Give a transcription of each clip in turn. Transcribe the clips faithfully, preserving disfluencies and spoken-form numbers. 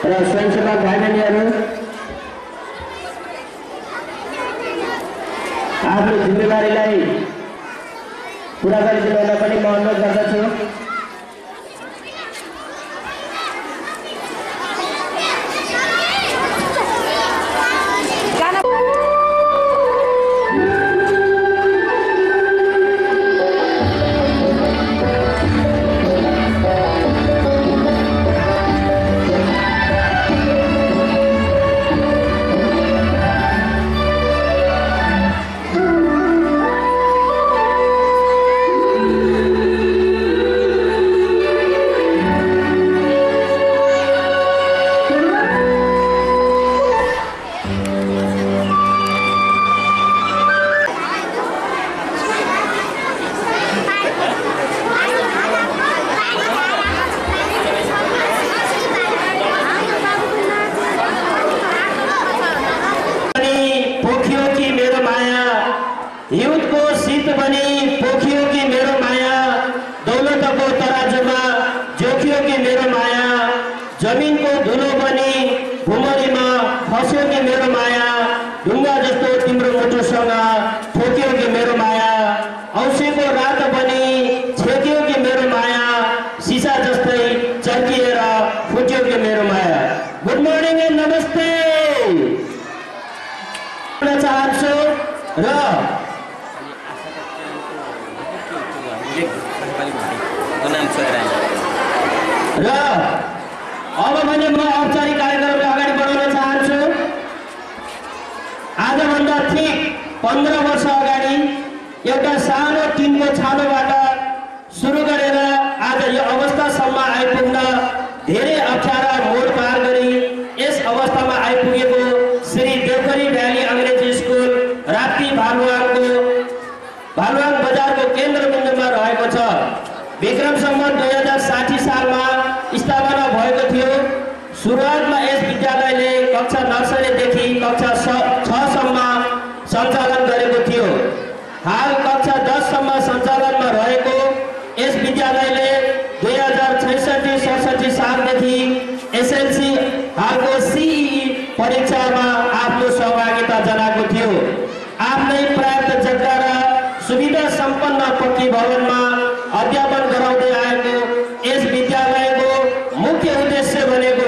र स्वयंसेवक भाइ बहिनीहरू आफ्नो जिम्मेवारीलाई पूरा गरिदिन पनि म अनुरोध गर्दछु। र अब भने म औपचारिक कार्यक्रमलाई अगाडि बढाउन चाहन्छु। आजभन्दा ठिक पन्ध्र वर्ष अगाडि एउटा सानो टिनको छानोबाट सुरु गरेर आज यो अवस्थासम्म आइपुग्न धेरै अप्ठ्यारा मोड पार गरी यस अवस्थामा आइपुगेको श्री देउखुरी भ्याली अंग्रेजी स्कुल राप्ती भालुवाङको भालुवाङ बजारको केन्द्रबिन्दुमा रहेको छ। विक्रम सम्वत दुई हजार साठी सालमा स्थापना भएको थियो। सुरुवातमा यस विद्यालयले कक्षा नर्सरीदेखि कक्षा छ सम्म सञ्चालन गरेको थियो। हाल कक्षा दस सम्म सञ्चालनमा रहेको यस विद्यालयले दुई हजार छैसठी सडसठी सालदेखि एसएलसी हालको सीई परीक्षामा आफ्नो सहभागिता जनाएको थियो। आफ्नै पर्याप्त जग्गा र सुविधा सम्पन्न पक्की भवनमा अध्यापन गराउँदै आएको यस विद्यालयको मुख्य उद्देश्य भनेको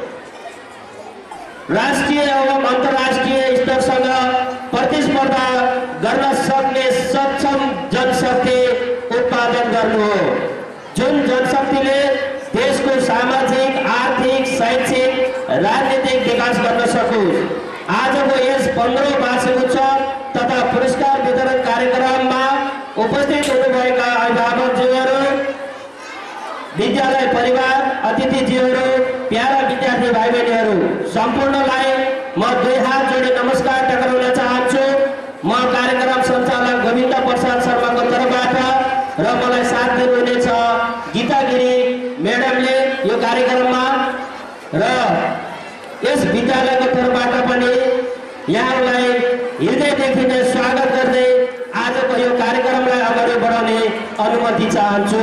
राष्ट्रिय एवं अन्तर्राष्ट्रिय स्तरसँग प्रतिस्पर्धा गर्न सक्ने सक्षम जनशक्ति उत्पादन गर्नु हो, जुन जनशक्तिले देशको सामाजिक, आर्थिक, शैक्षिक, राजनीतिक विकास गर्न सकोस्। आजको यस पन्ध्रौं वार्षिक उत्सव तथा पुरस्कार वितरण कार्यक्रममा उपस्थित हुनुभएका अभिभावकज्यूहरू, विद्यालय परिवार, अतिथिज्यूहरू, प्यारा विद्यार्थी भाइ बहिनीहरू सम्पूर्णलाई म दुई हात जोडी नमस्कार टक्राउन चाहन्छु। म कार्यक्रम सञ्चालक गोविन्द प्रसाद शर्माको तर्फबाट र मलाई साथ दिनुहुनेछ गीता गिरी म्याडमले यो कार्यक्रममा र यस विद्यालयको तर्फबाट पनि यहाँलाई हृदयदेखि नै स्वागत गर्दै आजको यो कार्यक्रमलाई अगाडि बढाउने अनुमति चाहन्छु।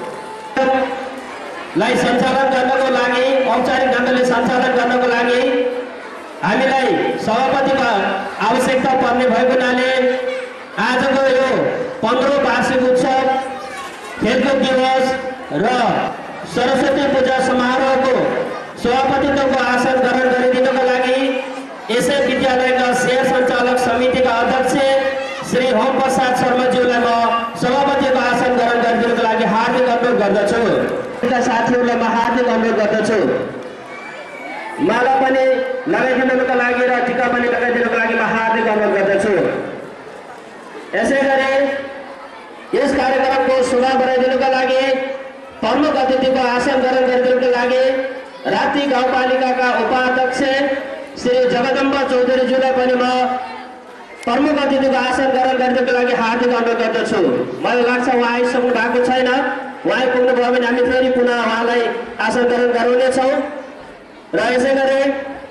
लाई सञ्चालन गर्नको लागि औपचारिक ढङ्गले सञ्चालन गर्नको लागि हामीलाई सभापतिको आवश्यकता पर्ने भएको हुनाले आजको यो पन्ध्रौं वार्षिक उत्सव, खेलकुद दिवस र सरस्वती पूजा समारोहको सभापतित्वको आसन ग्रहण गरिदिनको लागि यसै विद्यालयका सेवा सञ्चालक समितिका अध्यक्ष श्री होम प्रसाद शर्माज्यूलाई म सभापतिको आसन ग्रहण गरिदिनको लागि हार्दिक अनुरोध गर्दछु। साथीहरूलाई म हार्दिक अनुरोध गर्दछु माला पनि लगाइदिनुको लागि र टीका पनि लगाइदिनुको लागि म हार्दिक अनुरोध गर्दछु। यसै गरी यस कार्यक्रमको शोभा बढाइदिनुका लागि प्रमुख अतिथिको आसन ग्रहण गरिदिनुको लागि राप्ती गाउँपालिकाका उपाध्यक्ष श्री जगदम्बा चौधरीज्यूलाई पनि म प्रमुख अतिथिको आसन ग्रहण गरिदिनुको लागि हार्दिक अनुरोध गर्दछु। मलाई लाग्छ उहाँ आइसक्नु भएको छैन, उहाँ पुग्नु भयो भने हामी फेरि पुनः उहाँलाई आसन ग्रहण गराउनेछौँ। र यसै गरी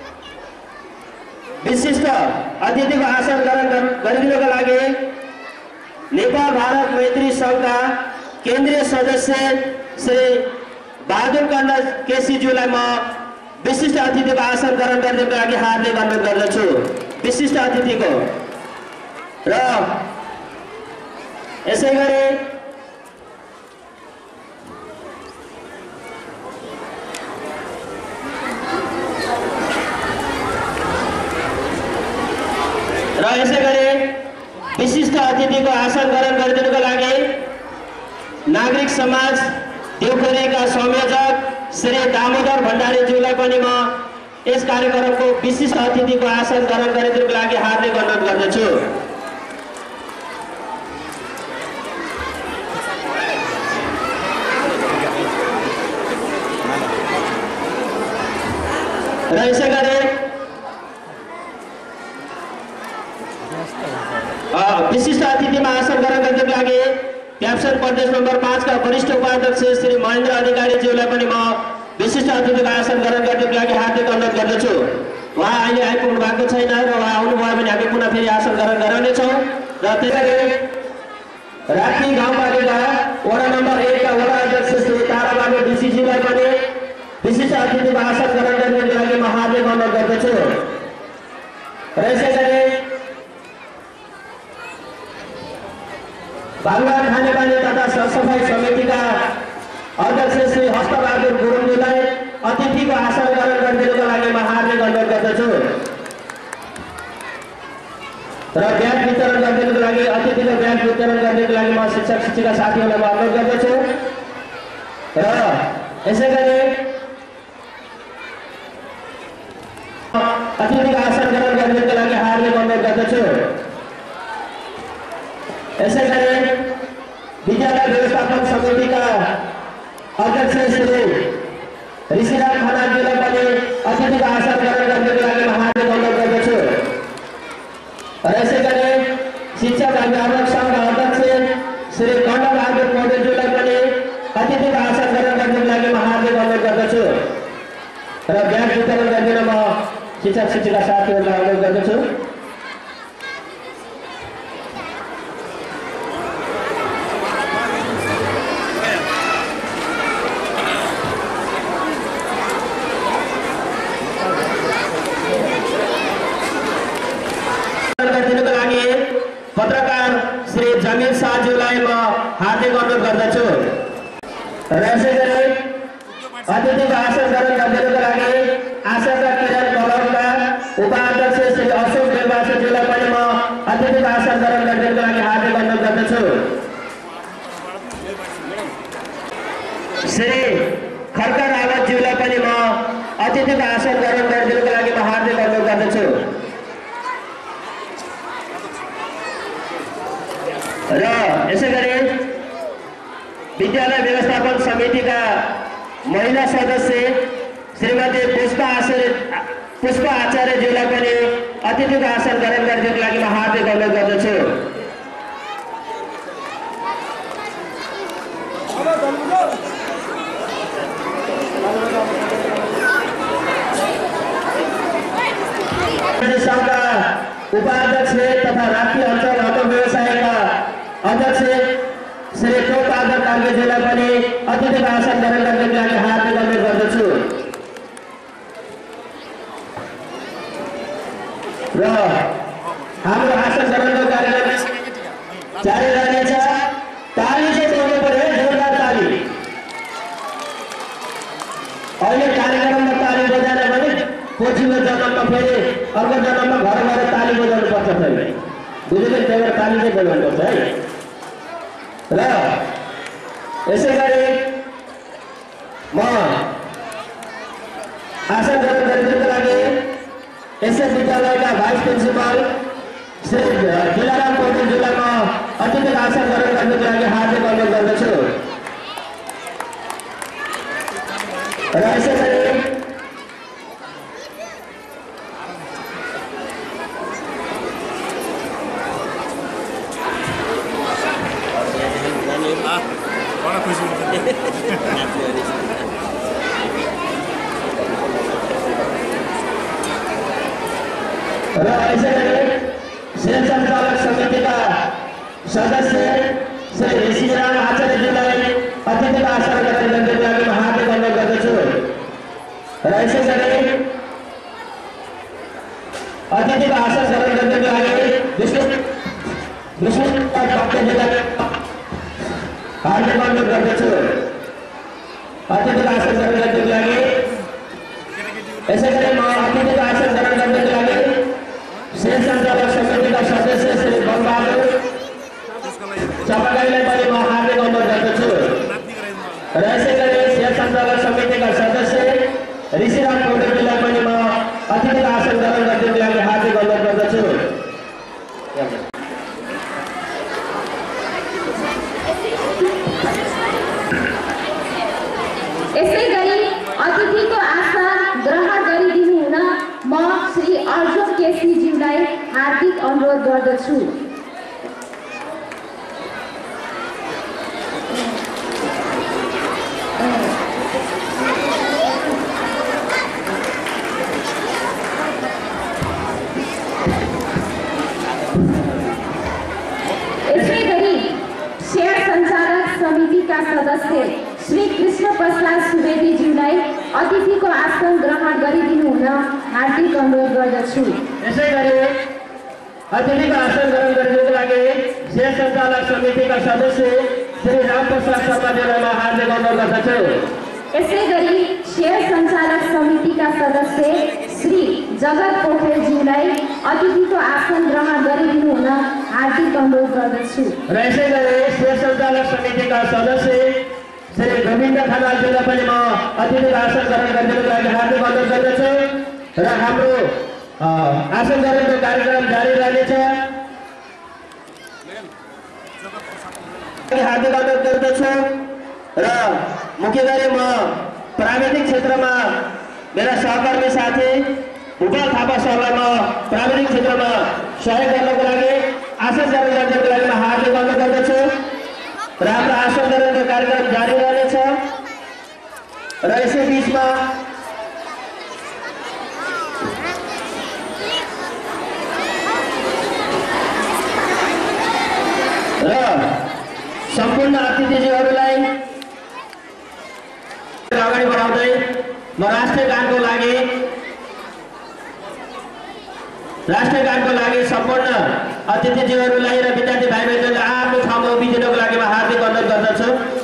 विशिष्ट अतिथिको आसन ग्रहण गरिदिनुको लागि नेपाल भारत मैत्री संघका केन्द्रीय सदस्य श्री बहादुर कन्द केसीज्यूलाई म विशिष्ट अतिथिको आसन ग्रहण गर्नको लागि हार्दिक अनुरोध गर्दछु। विशिष्ट अतिथिको र यसै गरी र यसै गरी विशिष्ट अतिथिको आसन ग्रहण गरिदिनुको लागि नागरिक समाज देउखुरीका संयोजक श्री दामोदर भण्डारीज्यूलाई पनि म यस कार्यक्रमको विशिष्ट अतिथिको आसन ग्रहण गरिदिनुको लागि हार्दिक अनुरोध गर्दछु। र यसै गरी विशिष्ट अतिथिमा आसन ग्रहण गर्नको लागि क्याप्सन प्रदेश नम्बर पाँच का वरिष्ठ उपाध्यक्ष श्री महेन्द्र अधिकारीज्यूलाई पनि म विशिष्ट अतिथिको आसन ग्रहण गर्नको लागि हार्दिक अनुरोध गर्दछु। उहाँ अहिले आइपुग्नु भएको छैन र उहाँ आउनुभयो भने हामी पुनः फेरि आसन ग्रहण गराउनेछौँ। र त्यसैगरी राप्ती गाउँपालिका वडा नम्बर एक का वडा अध्यक्ष श्री ताराबाबु डिसीज्यूलाई पनि विशिष्ट अतिथिको आसन ग्रहण गर्नको लागि म हार्दिक अनुरोध गर्दछु। र यसै गरी भालुबाङ खानेपानी तथा सरसफाई समितिका अध्यक्ष श्री हस्तबहादुर गुरुङज्यूलाई अतिथिको आसन ग्रहण गरिदिनुको लागि म हार्दिक अनुरोध गर्दछु। र ब्याज वितरण गरिदिनुको लागि अतिथिको ब्याज वितरण गरिदिनुको लागि म शिक्षक शिक्षिका साथीहरूलाई म अनुरोध गर्दछु। र यसै गरी अतिथिको आसन ग्रहण गरिदिनुको लागि हार्दिक अनुरोध गर्दछु। यसै गरी विद्यालय व्यवस्थापन समितिका अध्यक्ष श्री ऋषिराम खनालज्यूलाई पनि अतिथिको आसन ग्रहण गर्नको लागि म हार्दिक अनुरोध गर्दछु। र यसै गरी शिक्षक अभिभावक सङ्घका अध्यक्ष श्री कण्डबहादुर पौडेलज्यूलाई पनि अतिथिको आसन ग्रहण गर्नको लागि म हार्दिक अनुरोध गर्दछु। र ब्याज वितरण गरिदिन म शिक्षक शिक्षिका साथीहरूलाई अनुरोध गर्दछु। पत्रकार श्री जमीर शाहज्यूलाई म हार्दिक अनुरोध गर्दछु। र यसै गरी अतिथिको आसन ग्रहण गरिदिनुको लागि आशाका किरण क्लबका उपाध्यक्ष श्री अशोक बेलवासीज्यूलाई पनि म अतिथिको आसन ग्रहण गरिदिनुको लागि हार्दिक अनुरोध गर्दछु। श्री खड्का रावतज्यूलाई पनि म अतिथिको आसन ग्रहण गरिदिनुको लागि म हार्दिक अनुरोध गर्दछु। र यसै गरी विद्यालय व्यवस्थापन समितिका महिला सदस्य श्रीमती पुष्पा आचार्य पुष्पा आचार्यज्यूलाई पनि अतिथिको आसन ग्रहण गरिदिनुको लागि म हार्दिक अनुरोध गर्दछु। सङ्घका उपाध्यक्ष तथा राप्ती अञ्चल अटो व्यवसायका अध्यक्ष श्री टोपादर कार्कीज्यूलाई पनि अतिथिको आसन ग्रहण गर्नको लागि हार्दिक अनुरोध गर्दछु। र हाम्रो आसन ग्रहणको कार्यक्रम जारी रहनेछ। ताली चाहिँ बजाउनु पर्यो, जोरदार ताली। अहिले कार्यक्रममा ताली बजाएन भने पछिल्लो जन्ममा फेरि अर्को जन्ममा घर गएर ताली बजाउनु पर्छ फेरि, बुझ्यो? त्यही भएर ताली चाहिँ बजाउनुपर्छ है। र यसै गरी म आसन ग्रहण गरिदिनुको लागि एसएस विद्यालयका भाइस प्रिन्सिपल श्री दिलाराम पौडेलज्यूलाई म अतिथिको आसन ग्रहण गर्नको लागि हार्दिक अनुरोध गर्दछु। र यसै गरी र यसै गरी सेल सञ्चालक समितिका सदस्य श्री ऋषिराम आचार्यज्यूलाई अतिथिको आसन ग्रहण गर्नको लागि म हार्दिक अनुरोध गर्दछु। र यसै गरी अतिथिको आसन ग्रहण गर्नको लागि विशेष विशेष वक्तव्यलाई हार्दिक अनुरोध गर्दछु। अतिथिको आसन ग्रहण गर्नको लागि यसै गरी म अतिथिको आसन ग्रहण गर्नको लागि शेष सञ्चालक समितिका सदस्य श्री बलबहादुर चपकाईलाई पनि म हार्दिक अनुरोध गर्दछु। र यसै गरी शेष सञ्चालक समितिका सदस्य ऋषिराम पौडेलजीलाई पनि म अतिथिको आसन ग्रहण गर्नको लागि हार्दिक अनुरोध गर्दछु। यसै गरी अतिथिको आसन ग्रहण गरिदिनु हुन म श्री अर्जुन केसीज्यूलाई हार्दिक अनुरोध गर्दछु। यसै गरी शेयर सञ्चालक समितिका सदस्य श्री कृष्ण प्रसाद सुवेदीज्यूलाई अतिथिको आसन ग्रहण गरिदिनु हुन हार्दिक अनुरोध गर्दछु। यसै गरी अतिथिको आसन ग्रहण गर्नको लागि शेष सञ्चालक समितिका सदस्य श्री रामप्रसाद शर्माज्यूलाई म हार्दिक अनुरोध गर्दछु। यसै गरी शेयर सञ्चालक समितिका सदस्य श्री जगत पोखरेलज्यूलाई अतिथिको आसन ग्रहण गरिदिनु हुन हार्दिक अनुरोध गर्दछु। र यसै गरी शेष सञ्चालक समितिका सदस्य श्री गोविन्द खनालज्यूलाई पनि म अतिथिको आसन ग्रहण गर्नको लागि हार्दिक अनुरोध गर्दछु। र हाम्रो आसन ग्रहणको कार्यक्रम जारी रहनेछ। हार्दिक अनुरोध गर्दछु। र मुख्य गरी म प्राविधिक क्षेत्रमा मेरा सहकर्मी साथी भूपाल थापा सरलाई म प्राविधिक क्षेत्रमा सहयोग गर्नको लागि आसन ग्रहण गर्नको लागि म हार्दिक अनुरोध गर्दछु। र हाम्रो आसन ग्रहणको कार्यक्रम जारी रहनेछ। र यसै बिचमा र सम्पूर्ण अतिथिज्यूहरूलाई अगाडि बढाउँदै म राष्ट्रिय गानको लागि राष्ट्रिय गानको लागि सम्पूर्ण अतिथिज्यूहरूलाई र विद्यार्थी भाइ बहिनीहरूलाई आफ्नो ठाउँमा उभिदिनको लागि म हार्दिक अनुरोध गर्दछु।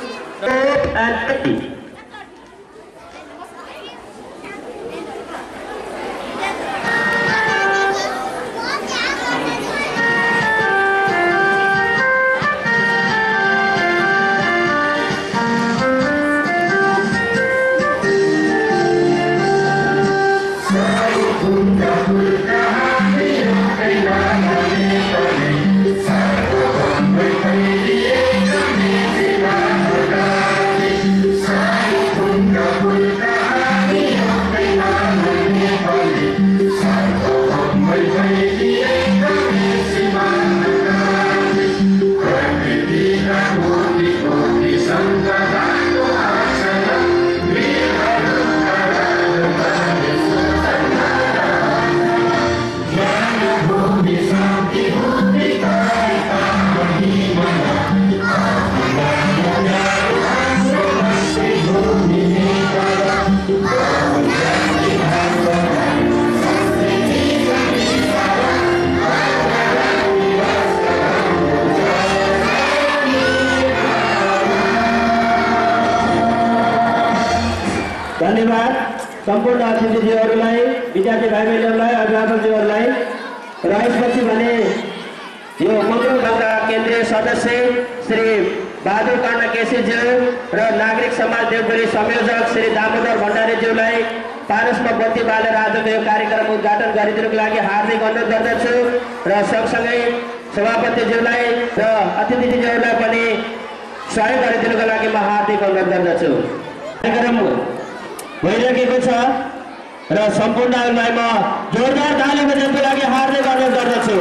धन्यवाद सम्पूर्ण अतिथिज्यूहरूलाई, विद्यार्थी भाइ बहिनीहरूलाई, अभिभावकज्यूहरूलाई। र यसपछि भने यो मङ्गल गाउँका केन्द्रीय सदस्य श्री बहादुर काण्ड केसीज्यू र नागरिक समाज देउखुरी संयोजक श्री दामोदर भण्डारीज्यूलाई पारसमा बत्ती बालेर आजको यो कार्यक्रम उद्घाटन गरिदिनुको लागि हार्दिक अनुरोध गर्दछु। र सँगसँगै सभापतिज्यूलाई र अतिथिज्यूहरूलाई पनि सहयोग गरिदिनुको लागि म हार्दिक अनुरोध गर्दछु। कार्यक्रम भइरहेको छ र सम्पूर्णहरूलाई म जोरदार ताली बजाउनको लागि हार्दिक अनुरोध गर्दछु।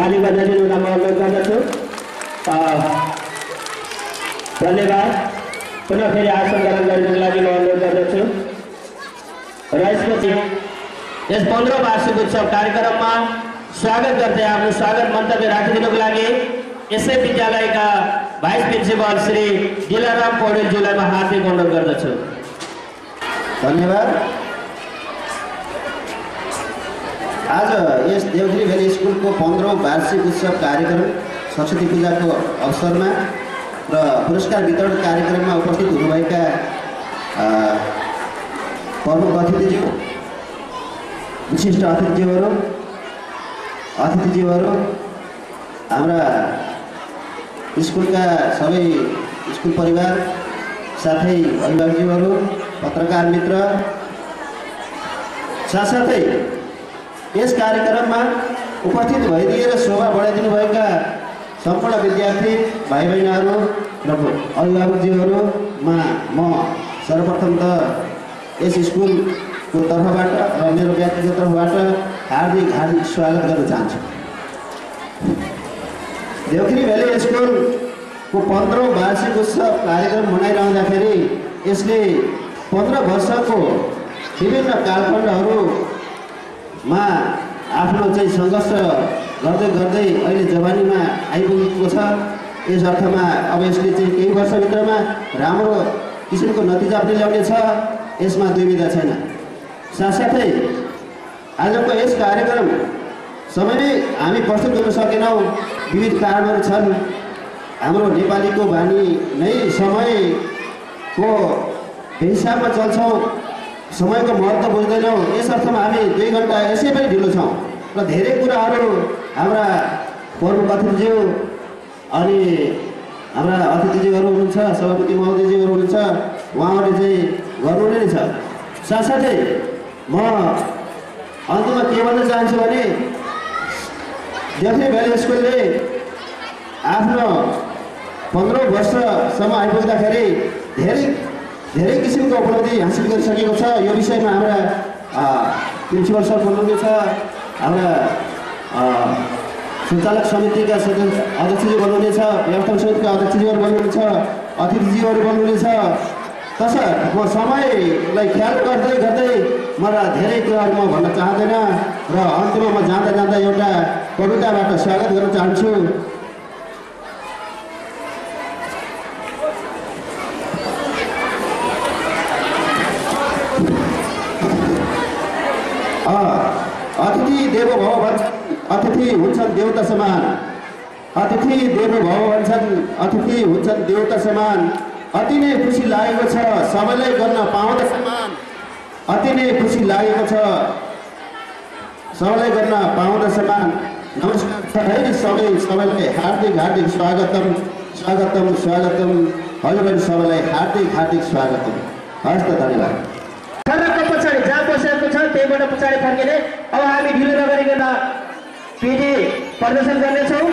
मालिकमा नदिनुलाई म अनुरोध गर्दछु। धन्यवाद। पुनः फेरि आसन ग्रहण गर्नको लागि म अनुरोध गर्दछु र यसपछि यस पन्ध्रौँ वार्षिक उत्सव कार्यक्रममा स्वागत गर्दै आफ्नो स्वागत मन्तव्य राखिदिनुको लागि यसै विद्यालयका भाइस प्रिन्सिपल श्री दिलाराम पौडेलज्यूलाई म हार्दिक अनुरोध गर्दछु। धन्यवाद। आज यस देउखुरी भेली स्कुलको पन्ध्रौँ वार्षिक उत्सव कार्यक्रम सरस्वती पूजाको अवसरमा र पुरस्कार वितरण कार्यक्रममा उपस्थित हुनुभएका प्रमुख अतिथिज्यू, विशिष्ट अतिथिज्यूहरू, अतिथिज्यूहरू, हाम्रा स्कुलका सबै स्कुल परिवार, साथै अभिभावकज्यूहरू, पत्रकार मित्र, साथसाथै यस कार्यक्रममा उपस्थित भइदिएर शोभा बढाइदिनुभएका सम्पूर्ण विद्यार्थी भाइ बहिनीहरू र अभिभावकज्यूहरूमा म सर्वप्रथम त यस स्कुलको तर्फबाट र मेरो व्यक्तिगत तर्फबाट हार्दिक हार्दिक स्वागत गर्न चाहन्छु। देउखुरी भेली स्कुलको पन्ध्रौँ वार्षिक उत्सव कार्यक्रम मनाइरहँदाखेरि यसले पन्ध्र वर्षको विभिन्न कालखण्डहरूमा आफ्नो चाहिँ सङ्घर्ष गर्दै गर्दै अहिले जवानीमा आइपुगेको छ। यस अर्थमा अब यसले चाहिँ केही वर्षभित्रमा राम्रो किसिमको नतिजा पनि ल्याउनेछ, यसमा दुविधा छैन। साथसाथै आजको यस कार्यक्रम समयमै हामी प्रस्तुत गर्न सकेनौँ, विविध कारणहरू छन्। हाम्रो नेपालीको बानी नै समयको हिसाबमा चल्छौँ, समयको महत्त्व बुझ्दैनौँ। यस अर्थमा हामी दुई घन्टा यसै पनि ढिलो छौँ र धेरै कुराहरू हाम्रा प्रमुख अतिथिज्यू अनि हाम्रा अतिथिज्यूहरू हुनुहुन्छ, सभापति महोदयज्यूहरू हुनुहुन्छ, उहाँहरूले चाहिँ गर्नु नै छ। साथसाथै म अन्त्यमा के भन्न चाहन्छु भने देउखुरी भेली स्कुलले आफ्नो पन्ध्रौँ वर्षसम्म आइपुग्दाखेरि धेरै धेरै किसिमको उपलब्धि हासिल गरिसकेको छ। यो विषयमा हाम्रा प्रिन्सिपल सर बोल्नुहुनेछ, हाम्रा सञ्चालक समितिका सदस्य अध्यक्षज्यू बोल्नुहुनेछ, व्यवस्थापन समितिका अध्यक्षज्यूहरू बोल्नुहुनेछ, अतिथिज्यूहरू बोल्नुहुनेछ। तसर्थ म समयलाई ख्याल गर्दै गर्दै मलाई धेरै कुराहरू म भन्न चाहँदैन र अन्त्यमा म जाँदा जाँदा एउटा कविताबाट स्वागत गर्न चाहन्छु। अतिथि देवो भव भन्छन्, अतिथि हुन्छन् देवता समान। अतिथि देवो भव भन्छन्, अतिथि हुन्छन् देवता समान। अति नै खुसी लागेको छ सबैलाई गर्न पाउँदा समान। अति नै खुसी लागेको छ सबैलाई गर्न पाउँदा समान। नमस्कार है सबै सबैलाई हार्दिक हार्दिक स्वागतम स्वागतम स्वागतम हजुरहरू सबैलाई हार्दिक हार्दिक स्वागतम। हस् त, धन्यवाद। पछाडि जहाँ बसेको छ त्यहीबाट पछाडि फर्किने। अब हामी ढिलो नगरिकन पिडी प्रदर्शन गर्नेछौँ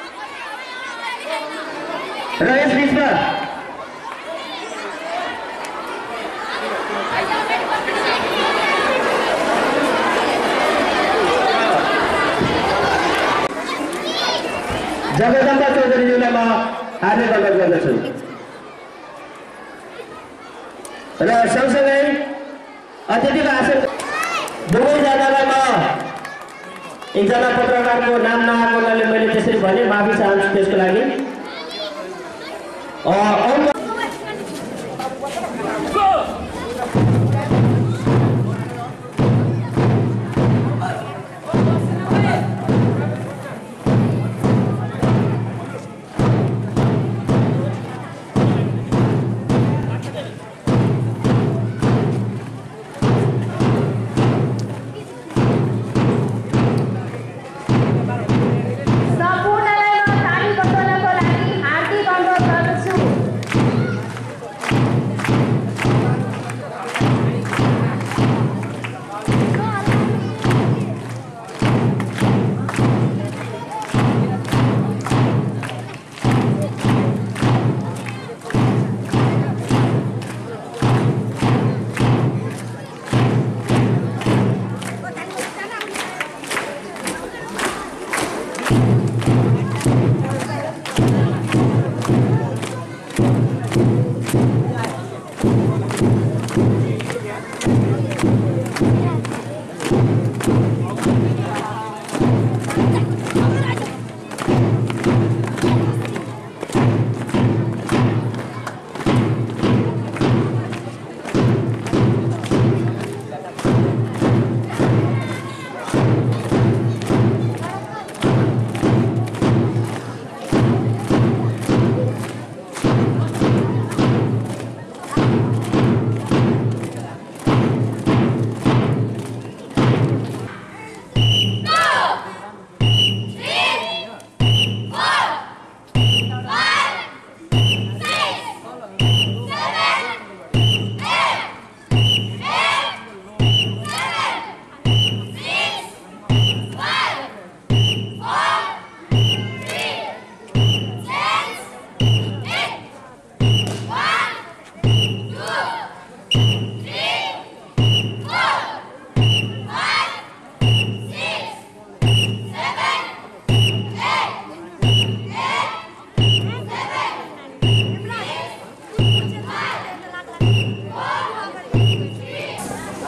र यस बिचमा जगदम्बा चौधरीज्यूलाई म हार्दिक अनुरोध गर्दछु र सँगसँगै अतिथिको आसन दुवैजनालाई म एकजना पत्रकारको नाम नआएकोले मैले त्यसरी भने माफी चाहन्छु त्यसको लागि। सम्पूर्णलाई म ताली बजाउनको लागि हार्दिक अनुरोध गर्दछु।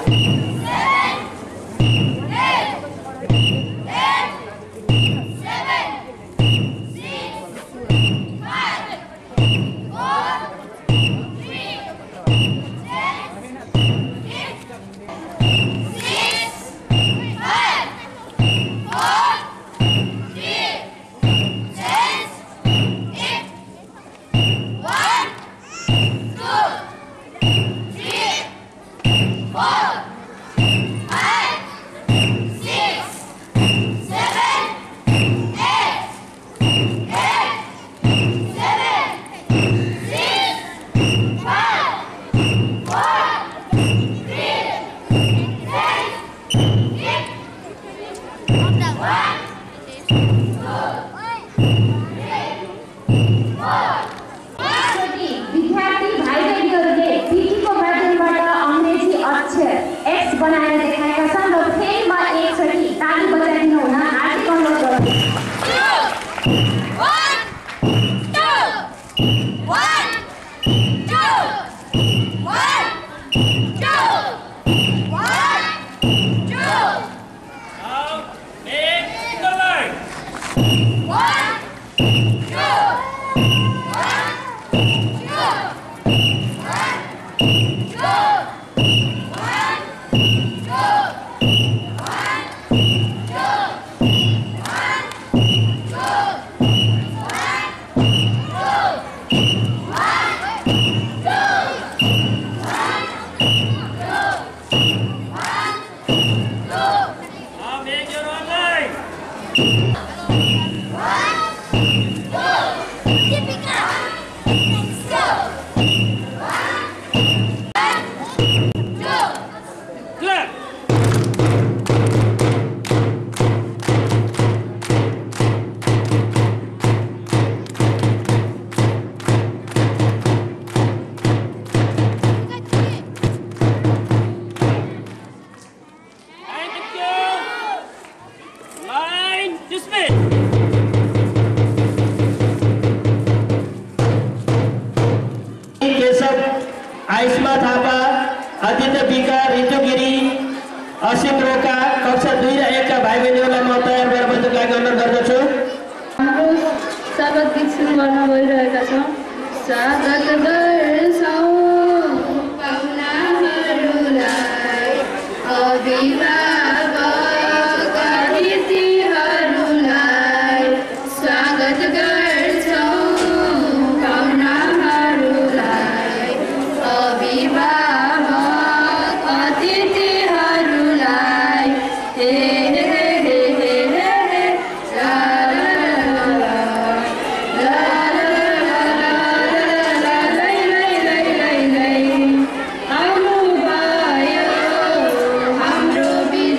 आयुष्मा थापा, आदित्य बिका, ऋतुगिरी, असिम रोका, कक्षा दुई र एकका भाइ बहिनीहरूलाई म तयार भएर बस्नुको लागि अनुरोध गर्दछु। हाम्रो स्वागत गीत सुरु गर्न गइरहेका छौँ। स्वागत गर्छौँ पाहुनाहरूलाई, अभिभावक अतिथिहरूलाई, स्वागत गर्छौँ पाहुनाहरूलाई, अभिभावक अतिथिहरूलाई। हे हे हे हे हे हे ला ला ला ला ला ला ला लै लै लै लै लै आउनुभयो हाम्रो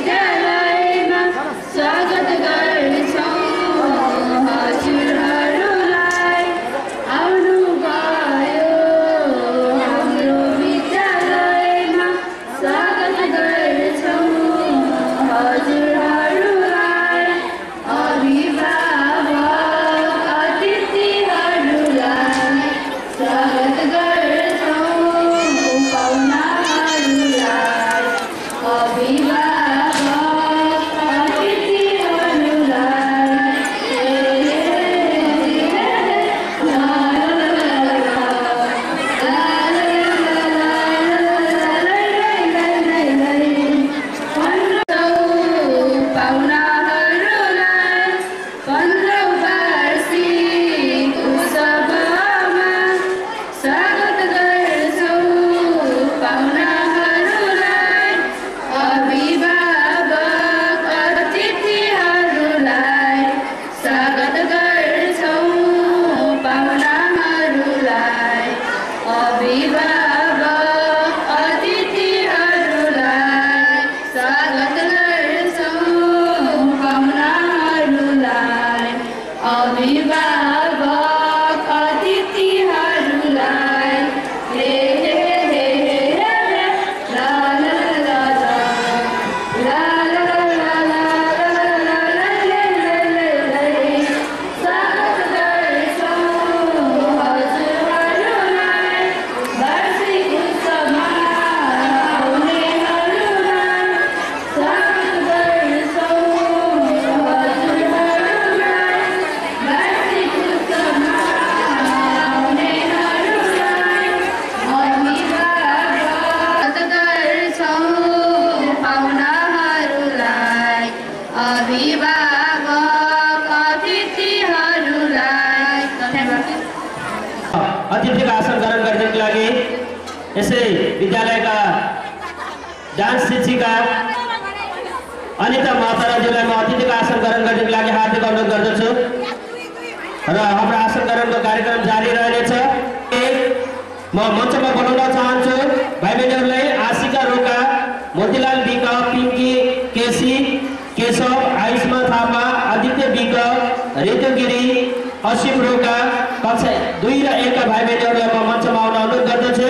डान्स शिक्षिका अनिता महताराज्यूलाई म अतिथिको आसन ग्रहण गर्नको लागि हार्दिक अनुरोध गर्दछु र हाम्रो आसन ग्रहणको कार्यक्रम जारी रहनेछ। म मञ्चमा बोलाउन चाहन्छु भाइ बहिनीहरूलाई आशिका रोका, मोतीलाल विक, पिङ्की केसी, केशव, आयुष्मान थापा, आदित्य विक, ऋतु गिरी, असीम रोका, कक्षा दुई र एकका भाइ बहिनीहरूलाई म मञ्चमा आउन अनुरोध गर्दछु।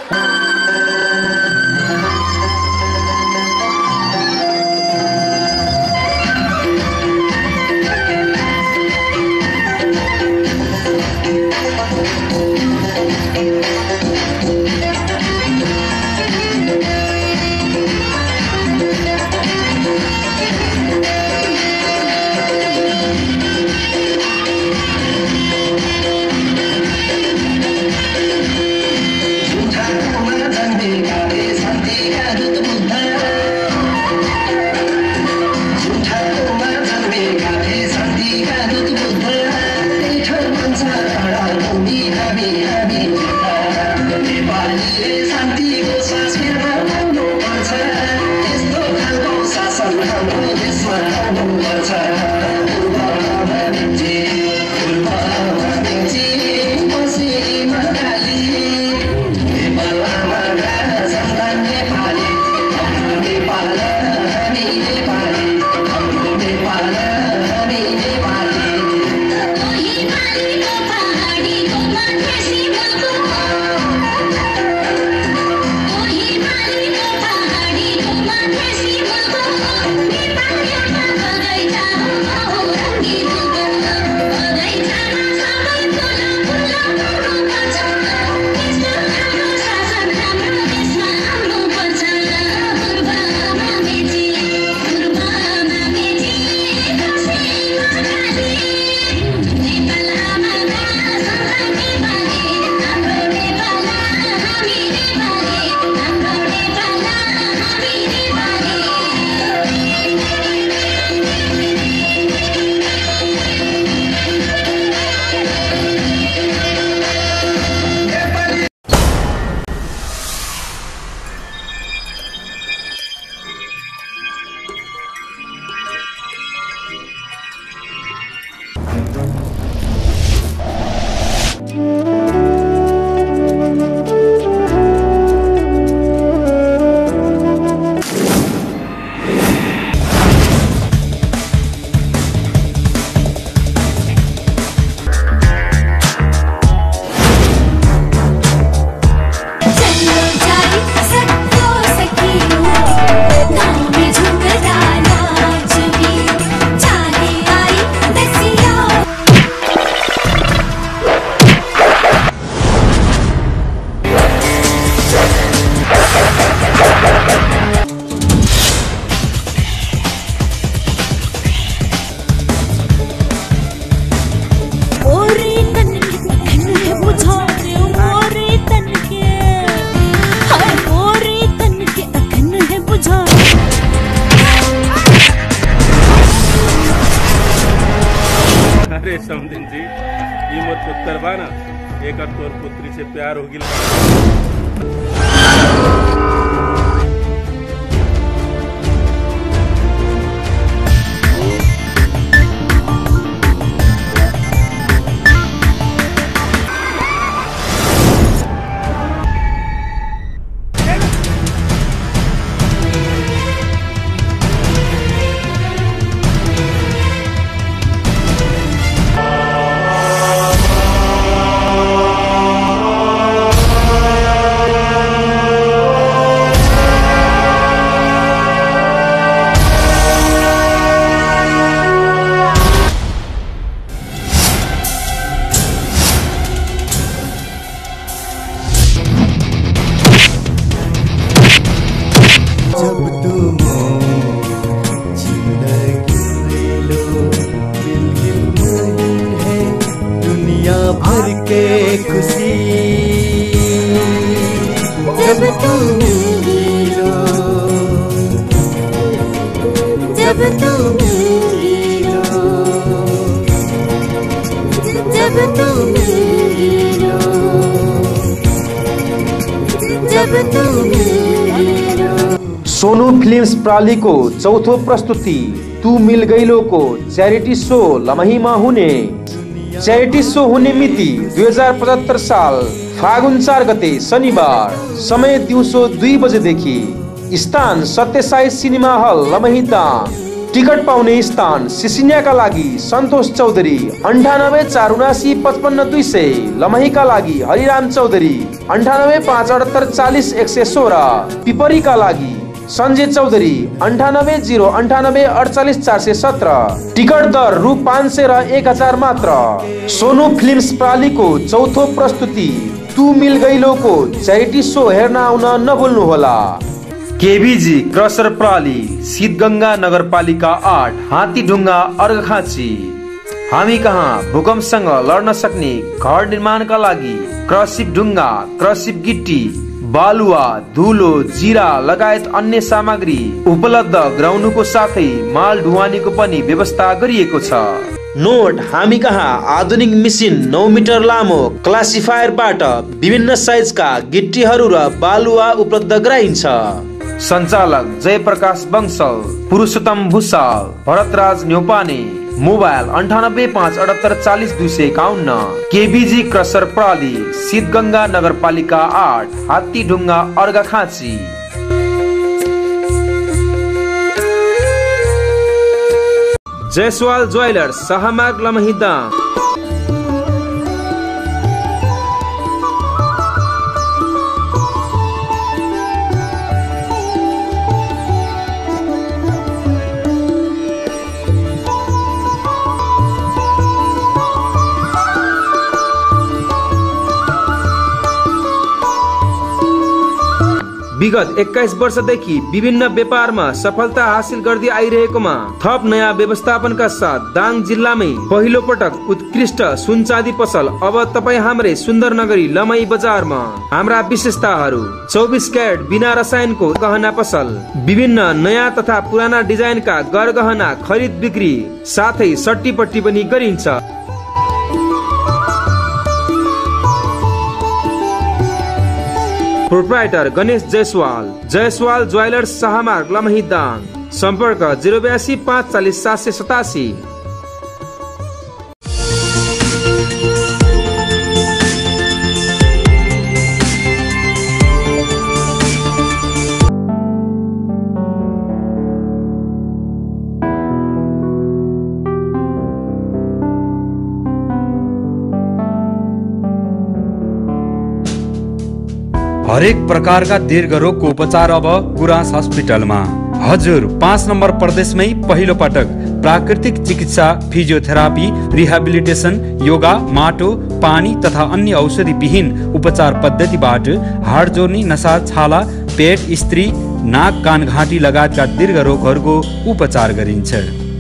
समदिन जी ये मत पुत्र बाना एक तोर पुत्री से प्यार होगी। सोनू फिल्म्स प्रालीको चौथो प्रस्तुति तू मिल गइलोको च्यारिटी सो लमहीमा हुने। च्यारिटी सो हुने मिति दुई हजार पचहत्तर साल फागुन चार गते शनिबार, समय दिउँसो दुई बजेदेखि, स्थान Satyasai cinema hall Lamahidang. Ticket पाउने स्थान सिसिन्याका लागि सन्तोष चौधरी अन्ठानब्बे चार उनासी पचपन्न दुई सय, लमहीका लागि हरिराम चौधरी अन्ठानब्बे पाँच अठहत्तर चालिस एक सय सोह्र, पिपरीका लागि सञ्जय चौधरी अन्ठानब्बे जिरो अन्ठानब्बे अडचालिस चार सय सत्र। टिकट दर रु पाँच सय र एक हजार मात्र। सोनू फिल्म्स प्रालीको चौथो प्रस्तुति तू मिल गइलोको च्यारिटी सो हेर्न आउन नभुल्नुहोला। केबीजी क्रसर प्राली, सिद्धगङ्गा नगरपालिका आठ, हात्तीढुङ्गा अर्घखाँची। हामी कहाँ भूकम्पसँग लड्न सक्ने घर निर्माणका लागि क्रसिप ढुङ्गा, क्रसिप गिट्टी, बालुवा, धुलो, जिरा लगायत अन्य सामग्री उपलब्ध गराउनुको साथै माल ढुवानीको पनि व्यवस्था गरिएको छ। नोट, हामी कहाँ आधुनिक मिसिन नौ मिटर लामो क्लासिफायरबाट विभिन्न साइजका गिट्टीहरू र बालुवा उपलब्ध गराइन्छ। सञ्चालक जयप्रकाश बंसल, पुरुषोत्तम भूषाल, भरतराज न्यौपाने। मोबाइल अन्ठानब्बे पाँच अठहत्तर चालिस दुई सय एकाउन्न। केबीजी क्रसर प्राली, सिद्धगङ्गा नगरपालिका आठ, हात्तीढुङ्गा अर्घखाँची। जयसवाल ज्वेलर्स, शाहमार्ग लमहीदाङ। विगत एक्काइस वर्षदेखि विभिन्न व्यापारमा सफलता हासिल गर्दै आइरहेकोमा थप नयाँ व्यवस्थापनका साथ दाङ जिल्लामै पहिलो पटक उत्कृष्ट सुन चाँदी पसल अब तपाईँ हाम्रै सुन्दर नगरी लमही बजारमा। हाम्रा विशेषताहरू: चौबिस क्यारेट बिना रसायनको गहना पसल, विभिन्न नयाँ तथा पुराना डिजाइनका गरगहना खरिद बिक्री, साथै सट्टीपट्टी पनि गरिन्छ। Proprietor Ganesh Jaiswal, Jaiswal jewellers, Shahmarg Lamahidang. सम्पर्क जिरो बयासी पाँच चालिस सात सय सतासी। हरेक प्रकारका दीर्घ रोगको उपचार अब गुराँस हस्पिटलमा। हजुर, पाँच नम्बर प्रदेशमै पहिलो पटक प्राकृतिक चिकित्सा, फिजियोथेरापी, रिहाबिलिटेसन, योगा, माटो, पानी तथा अन्य औषधि विहीन उपचार पद्धतिबाट हाड जोर्नी, नसा, छाला, पेट, स्त्री, नाक, कान, घाँटी लगायतका दीर्घ रोगहरूको उपचार गरिन्छ।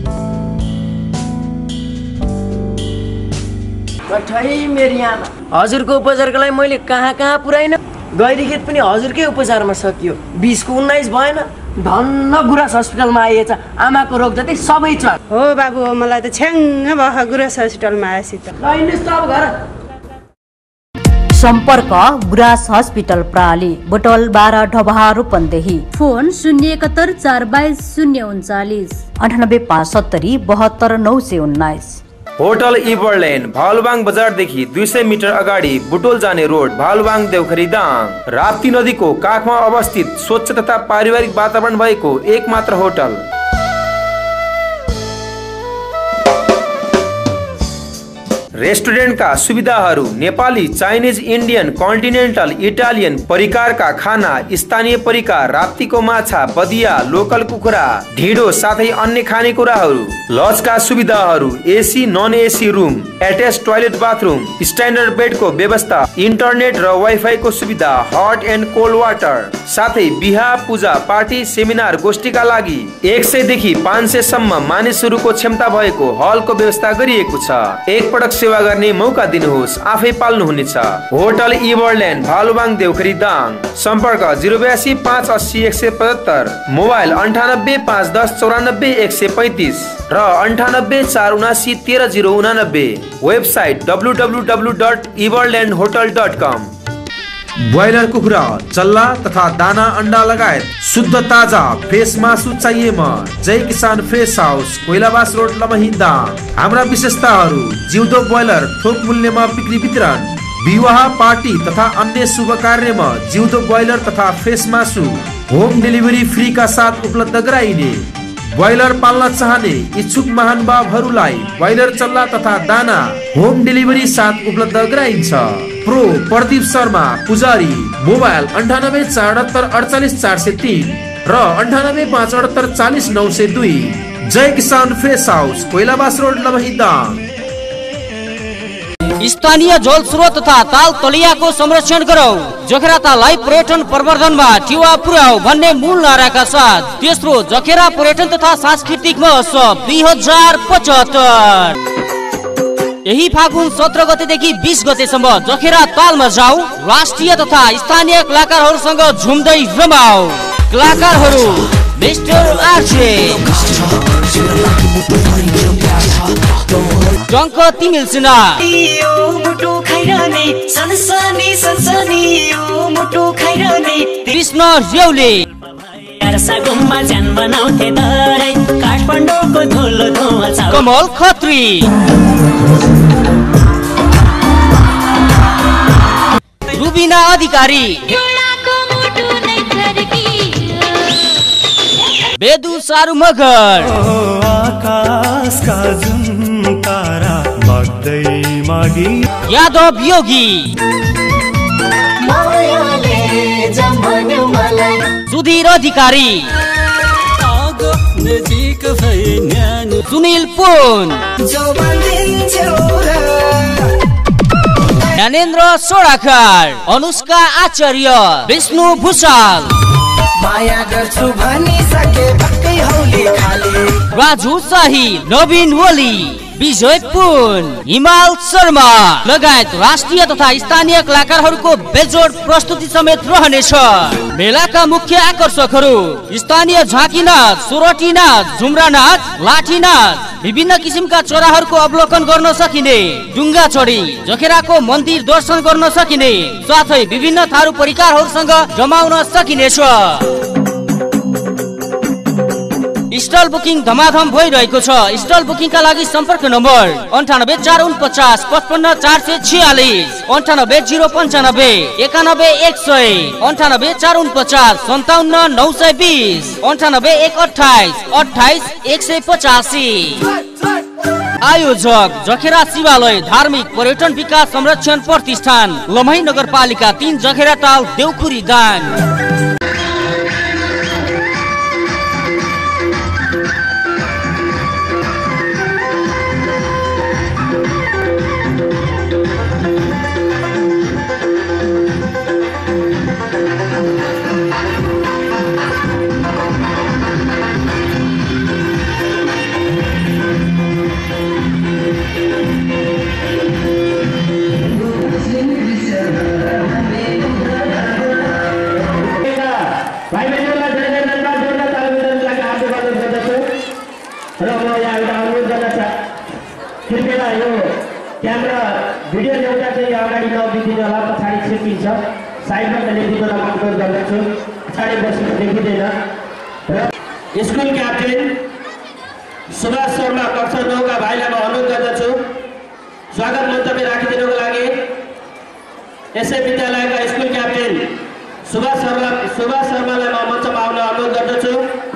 हजुरको उपचारको लागि मैले कहाँ कहाँ पुर्याइन, गैरीखेत पनि हजुरकै उपचारमा सकियो। बिसको उन्नाइस भएन, धन्न गुराँस हस्पिटलमा आइएछ। आमाको रोग जति सबै छ। हो बाबु, हो मलाई त छ्याङ्ग भयो गुराँस हस्पिटलमा आएपछि त। ल हिँड्नुहोस् त अब घर। सम्पर्क गुराँस हस्पिटल प्राली, बोटल बाह्र, ढबहा, रूपन्देही। फोन शून्य एकहत्तर चार बाइस शून्य उन्चालिस, अन्ठानब्बे पाँच सत्तरी बहत्तर नौ सय उन्नाइस। होटल इभरल्यान्ड, भालुबाङ बजारदेखि दुई सय मिटर अगाडि बुटोल जाने रोड, भालुबाङ देउखरी दाङ। राप्ती नदीको काखमा अवस्थित स्वच्छ तथा पारिवारिक वातावरण भएको एक मात्र होटल। रेस्टुरेन्टका सुविधाहरू: Nepali, Chinese, Indian, continental, Italian परिकारका खाना, स्थानीय परिकार, राप्तीको माछा, बदिया, लोकल कुखुरा, ढिँडो साथै अन्य खानेकुराहरू। लजका सुविधाहरू: AC, non AC room, attach toilet bathroom, standard बेडको व्यवस्था, इन्टरनेट र वाइफाईको सुविधा, हट एन्ड कोल्ड वाटर, साथै बिहा, पूजा, पार्टी, सेमिनार, गोष्ठीका लागि एक सय देखि पाँच सय सम्म मानिसहरूको क्षमता भएको हलको व्यवस्था गरिएको छ। एक पटक सेवा गर्ने मौका दिनुहोस्, आफै पाल्नुहुनेछ। Hotel Everland, Bhalubang Deukhuri Dang. सम्पर्क जिरो बयासी पाँच अस्सी एक सय पचहत्तर। मोबाइल अन्ठानब्बे पाँच दस चौरानब्बे एक सय पैँतिस र अन्ठानब्बे चार उनासी तेह्र जिरो उनानब्बे। Website W W W dot Everland hotel dot com. Broiler कुखुरा, चल्ला तथा दाना अंडा लगायत शुद्ध ताजा फ्रेस मासु चाहिएमा Jai Kisan fresh house Koilabas road Lamahidang. हाम्रा विशेषताहरू जिउँदो ब्रोइलर थोक मूल्यमा बिक्री वितरण, विवाह पार्टी तथा अन्य शुभ कार्यमा जिउँदो ब्रोइलर तथा फ्रेस मासु होम डेलिभरी फ्री का साथ उपलब्ध गराइने। ब्रोइलर पाल्न चाहने इच्छुक महानुभावहरूलाई ब्रोइलर चल्ला तथा दाना होम डेलिभरी साथ उपलब्ध गराइन्छ। प्रो प्रदीप शर्मा पुजारी, मोबाइल अन्ठानब्बे चार अठहत्तर अडचालिस चार सय तीन र अन्ठानब्बे पाँच अठहत्तर चालिस नौ सय दुई। Jai Kisan fresh house Koilabas road Lamahidang. स्थानीय जल स्रोत तथा ताल तलियाको संरक्षण गरौ, जखेरा ताललाई पर्यटन प्रवर्धनमा टिवा पुर्याउ भन्ने मूल नाराका साथ तेस्रो जखेरा पर्यटन तथा सांस्कृतिक महोत्सव दुई हजार पचहत्तर यही फागुन सत्र गतेदेखि बीस गतेसम्म जखेरा तालमा जाऊ। राष्ट्रिय तथा स्थानीय कलाकारहरूसँग झुम्दै रमाऊ। कलाकारहरू मिस्टर आर्चे, टङ्क तिमिल सिन्हा, कृष्ण रेउले, कमल खत्री, रुबिना अधिकारी, बेदु सारू मगर, यादव योगी, सुधीर अधिकारी, सुनील पुन, ज्ञानेन्द्र सोडाकर, अनुष्का आचार्य, विष्णु भूषाल, माया गर्छु भनिसके पक्कै हौले खाले, राजु शाही, नवीन ओली, विजय पुन, हिमाल शर्मा लगायत राष्ट्रिय तथा स्थानीय कलाकारहरूको बेजोड प्रस्तुति समेत रहनेछ। मेलाका मुख्य आकर्षकहरू स्थानीय झाँकी नाच, सोरठी नाच, झुम्रा नाच, लाठी नाच, विभिन्न किसिमका चराहरूको अवलोकन गर्न सकिने डुङ्गा चढी जखेराको मन्दिर दर्शन गर्न सकिने साथै विभिन्न थारू परिकारहरूसँग रमाउन सकिनेछ। स्टल बुकिङ धमाधम भइरहेको छ। स्टल बुकिङका लागि सम्पर्क नम्बर अन्ठानब्बे चार उनपचास पचपन्न चार सय छियालिस, अन्ठानब्बे जिरो पन्चानब्बे एकानब्बे एक सय, अन्ठानब्बे चार उनपचास सन्ताउन्न नौ सय बिस, अन्ठानब्बे एक अठाइस अठाइस एक सय पचासी। आयोजक जखेरा शिवालय धार्मिक पर्यटन विकास संरक्षण प्रतिष्ठान, लमही नगरपालिका तीन, जखेरा ताल, देउखुरी दाङ। कृपया यो क्यामेरा भिडियो ल्याउँदा चाहिँ अगाडि नबिदिनु होला, पछाडि छेकिन्छ। साइडमा त लेखिदिनु अनुरोध गर्दछु, पछाडि बस्नु देखिँदैन। र स्कुल क्याप्टेन सुभाष शर्मा कक्षा नौका भाइलाई म अनुरोध गर्दछु स्वागत मन्तव्य राखिदिनुको लागि। यसै विद्यालयका स्कुल क्याप्टेन सुभाष शर्मा सुभाष शर्मालाई म मञ्चमा आउन अनुरोध गर्दछु।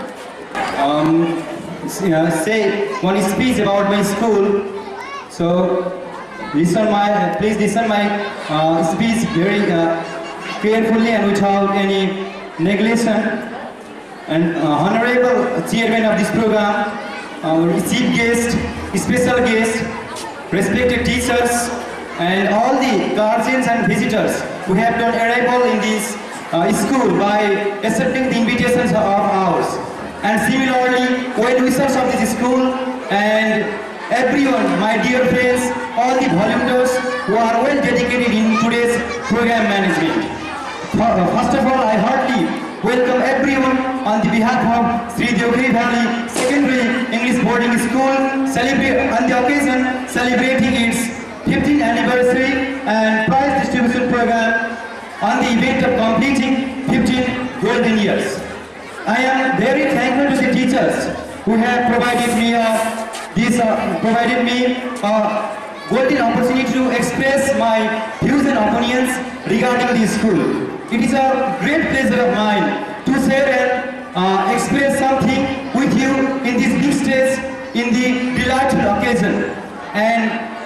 Say one speech about my school. So listen my please listen my uh, speech very uh, carefully and without any neglection. And uh, honorable chairman of this program, our chief guest, special guest, respected teachers, and all the guardians and visitors who have done arrival in this uh, school by accepting the invitations of ours. And similarly, well wishers of this school and everyone, my dear friends, all the volunteers who are well dedicated in today's program management. First of all, I heartily welcome everyone on the behalf of Shree Deukhury Valley Secondary English Boarding School, celebrate on the occasion celebrating its fifteenth anniversary and prize distribution program. on the event of completing fifteen golden years. I am very thankful to the teachers who have provided me uh, this uh, provided me a golden opportunity to express my views and opinions regarding this school. It is a great pleasure of mine to share and uh, express something with you in this big stage in the delightful occasion. And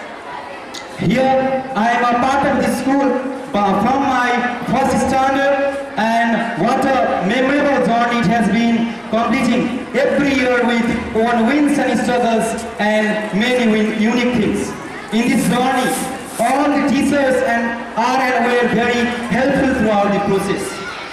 here I am a part of this school uh, from my first standard, and what a memorable journey it has been, completing every year with own wins and struggles and many win unique things. In this journey, all the teachers and are and were very helpful throughout the process.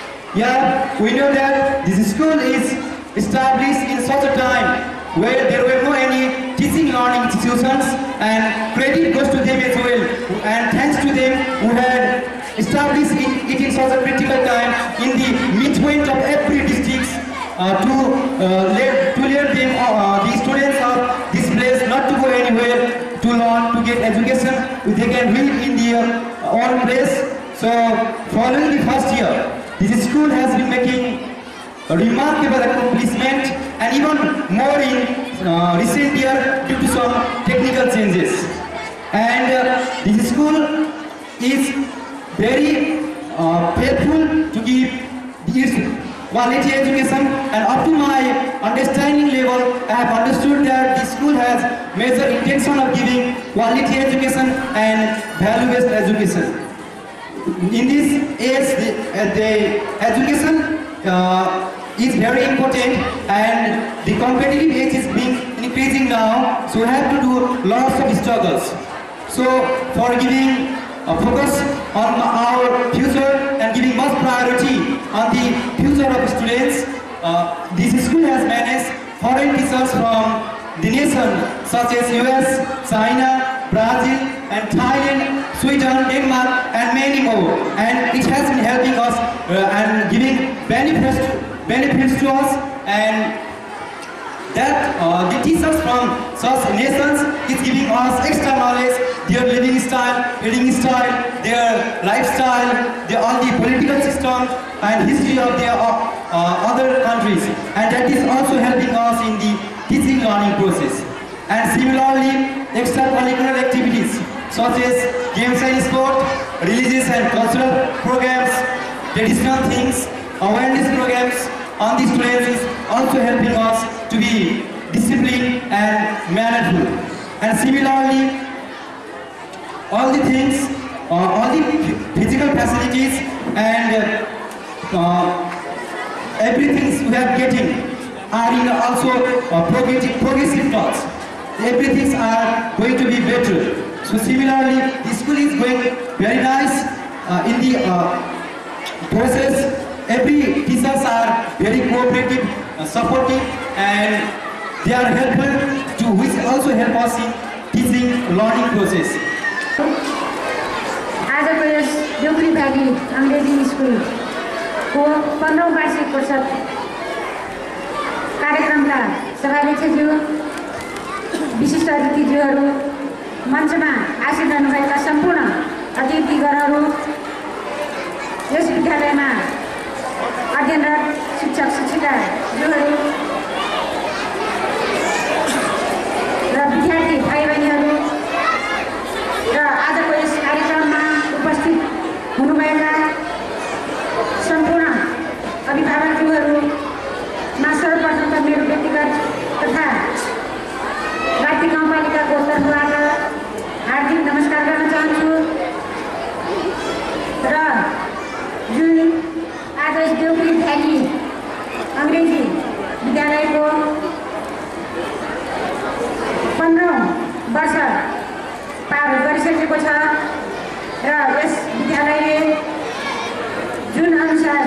Yeah, we know that this school is established in such a time where there were no any teaching learning institutions, and credit goes to them as well, and thanks to them who had established it in such a critical time in the midpoint of every district uh, to uh, let to let them uh, the students of this place not to go anywhere to learn, to get education, they can live in their own place. So following the first year, this school has been making a remarkable accomplishment, and even more in uh, recent year due to some technical changes. And uh, this school is very uh, faithful to give its quality education, and up to my understanding level, I have understood that the school has major intention of giving quality education and value-based education. In this age, the, uh, the education uh, is very important, and the competitive age is being increasing now, so we have to do lots of struggles. So for giving a focus on our future and giving much priority on the future of students, uh, this school has managed foreign teachers from the nation such as U S, China, Brazil, and Thailand, Sweden, Denmark, and many more. And it has been helping us uh, and giving benefits, benefits to us, and that uh, the teachers from such nations is giving us extra knowledge, their living style, reading style, their lifestyle, their, all the political system and history of their uh, uh, other countries, and that is also helping us in the teaching learning process. And similarly, extracurricular activities such as games and sport, religious and cultural programs, traditional things, awareness programs on these students is also helping us to be disciplined and mannerful. And similarly, all the things, uh, all the physical facilities and uh, everything we are getting are in also uh, progressive, progressive thoughts. Everything are going to be better. So similarly, the school is going very nice uh, in the uh, process. Every teachers are very cooperative, uh, supportive, and they are helpful to which also help us in teaching learning process. आजको यस Deukhuri valley अङ्ग्रेजी स्कुलको पन्ध्रौँ वार्षिकोत्सव कार्यक्रमका सभाध्यक्षज्यू, विशिष्ट अतिथिज्यूहरू, मञ्चमा आसीन रहनुभएका सम्पूर्ण अतिथिगणहरू, यस विद्यालयमा अध्ययनरत शिक्षक शिक्षिकाज्यूहरू र विद्यार्थी भाइ बहिनीहरू र आजको यस कार्यक्रममा उपस्थित हुनुभएका सम्पूर्ण अभिभावकज्यूहरूमा सर्वप्रथम त मेरो व्यक्तिगत तथा राज्य गाउँपालिकाको तर्फबाट हार्दिक नमस्कार गर्न चाहन्छु। र जुन आज देउखुरी भ्याली अङ्ग्रेजी विद्यालयको पन्ध्रौँ वर्ष पार गरिसकेको छ, र यस विद्यालयले जुन अनुसार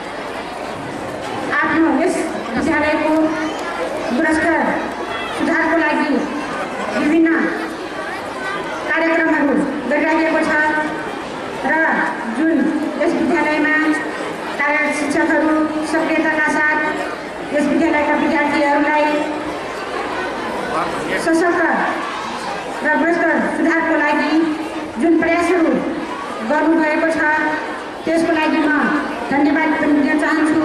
आफ्नो यस विद्यालयको गुणस्तर सुधारको लागि विभिन्न कार्यक्रमहरू गरिरहेको छ, र जुन यस विद्यालयमा कार्यरत शिक्षकहरू सक्रियताका साथ यस विद्यालयका विद्यार्थीहरूलाई सशक्त र गुणस्तर सुधारको लागि जुन प्रयासहरू गर्नुभएको छ, त्यसको लागि म धन्यवाद पनि दिन चाहन्छु।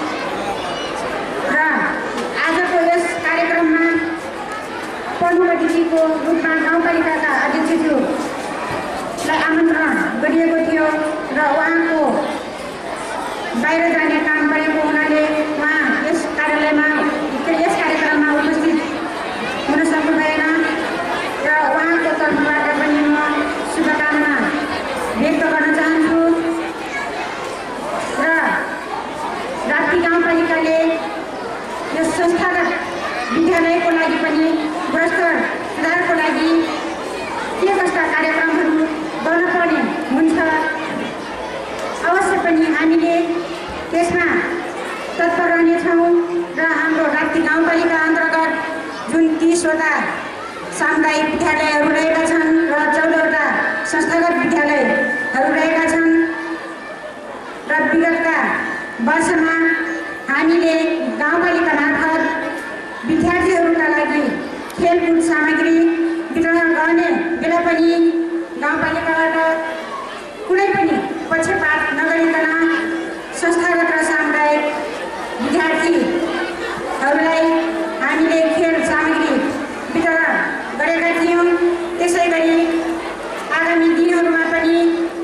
र आजको यस कार्यक्रममा पढ्नु अतिथिको रूपमा गाउँपालिकाका अध्यक्षज्यूलाई आमन्त्रण गरिएको थियो र उहाँको बाहिर जाने काम परेको हुनाले उहाँ यस कार्यालयमा यस कार्यक्रममा उपस्थित हुन सक्नु भएन र उहाँको तर्फबाट पनि म शुभकामना व्यक्त गर्न चाहन्छु। र राप्ती गाउँपालिकाले यस संस्थागत विद्यालयको लागि पनि गुणस्तर सुधारको लागि के कस्ता कार्यक्रमहरू गर्नुपर्ने हुन्छ अवश्य पनि हामीले त्यसमा तत्पर रहनेछौँ र हाम्रो राप्ती गाउँपालिका अन्तर्गत जुन तीसवटा सामुदायिक विद्यालयहरू रहेका छन् र चौधवटा संस्थागत विद्यालयहरू रहेका छन् र विगतका वर्षमा हामीले गाउँपालिका मार्फत विद्यार्थीहरूका लागि खेलकुद सामग्री वितरण गर्ने बेला पनि गाउँपालिकाबाट कुनै पनि पक्षपात नगरिकन संस्थागत र सामुदायिक विद्यार्थीहरूलाई हामीले खेल सामग्री वितरण गरेका थियौँ। त्यसै गरी आगामी दिनहरूमा पनि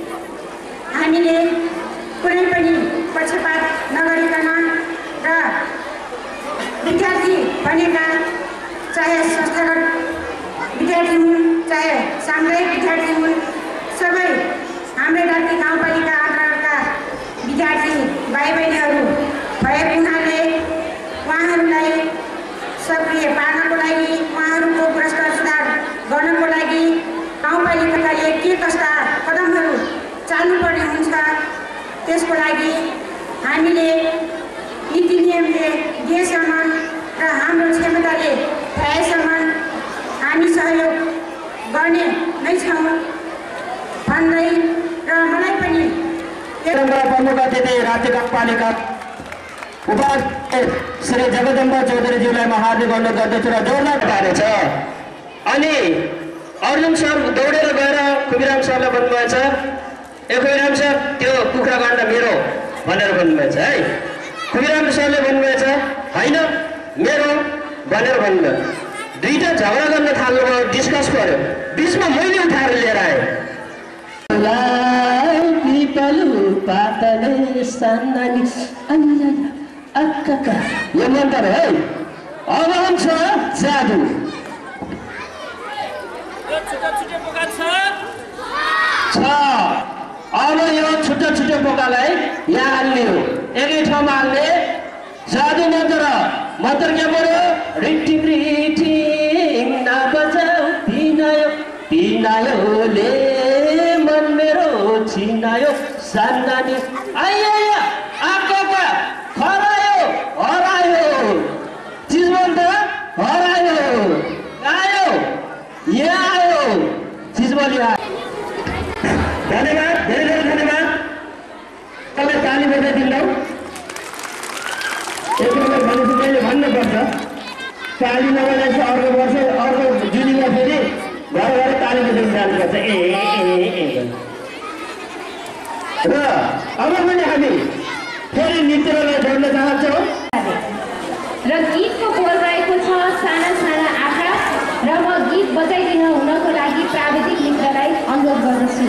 हामीले कुनै पनि पक्षपात नगरिकन र विद्यार्थी भनेका चाहे संस्थागत विद्यार्थी हुन् चाहे सामुदायिक विद्यार्थी हुन् सबै हाम्रै राप्ती गाउँपालिका अन्तर्गतका विद्यार्थी भाइ बहिनीहरू भएको हुनाले उहाँहरूलाई सक्रिय पार्नको लागि उहाँहरूको गुणस्तर सुधार गर्नको लागि गाउँपालिकाले के कस्ता कदमहरू चाल्नुपर्ने हुन्छ त्यसको लागि हामीले नीति नियमले दिएसम्म र हाम्रो क्षमताले भएसम्म हामी सहयोग गर्ने नै छौँ भन्दै र मलाई पनि प्रमुख अतिथि राज्य गाउँपालिका उपाध्यक्ष श्री जगदम्बा चौधरीज्यूलाई म हार्दिक अनुरोध गर्दछु र जोरदार कार्य छ। अनि अर्जुन सर दौडेर गएर खुबिराम सरलाई भन्नुभएछ ए खुबिराम सर त्यो कुखुरा गण्डा मेरो भनेर भन्नुभएछ है। खुबिराम सरले भन्नुभएछ होइन मेरो भनेर भन्नुभयो। दुईटा झगडा गर्न थाल्नुभयो, डिस्कस गर्यो, बिचमा मैले उठाएर लिएर आएँ यो मन्त्र है। अब आउँछ जादु छ। अब यो छुट्टा छुट्टै पोकालाई यहाँ हाल्ने हो, एकै ठाउँमा हाल्ने जादु मन्त्र। मन्त्र के पऱ्यो? रिटिङ रिटिङ नबजाऊ पिनायो पिनायोले मन मेरो छिनायो सान्नानी आइया आका खरायो हरायो चिजमन्त्र हरायो आयो यहाँ आयो चिजमली आयो। धन्यवाद, धेरै धेरै धन्यवाद। तपाईँ ताली बजाइदिनु एक नम्बर भनेपछि मैले भन्नुपर्छ ताली नबजाएपछि अर्को वर्ष अर्को जुलीमा फेरि घर घर ताली बजाउनु जानुपर्छ ए र अब पनि हामी फेरि नृत्यलाई जोड्न चाहन्छौँ र गीतको बोल रहेको छ साना साना आँखा र म गीत बजाइदिन हुनको लागि प्राविधिक मित्रलाई अनुरोध गर्दछु।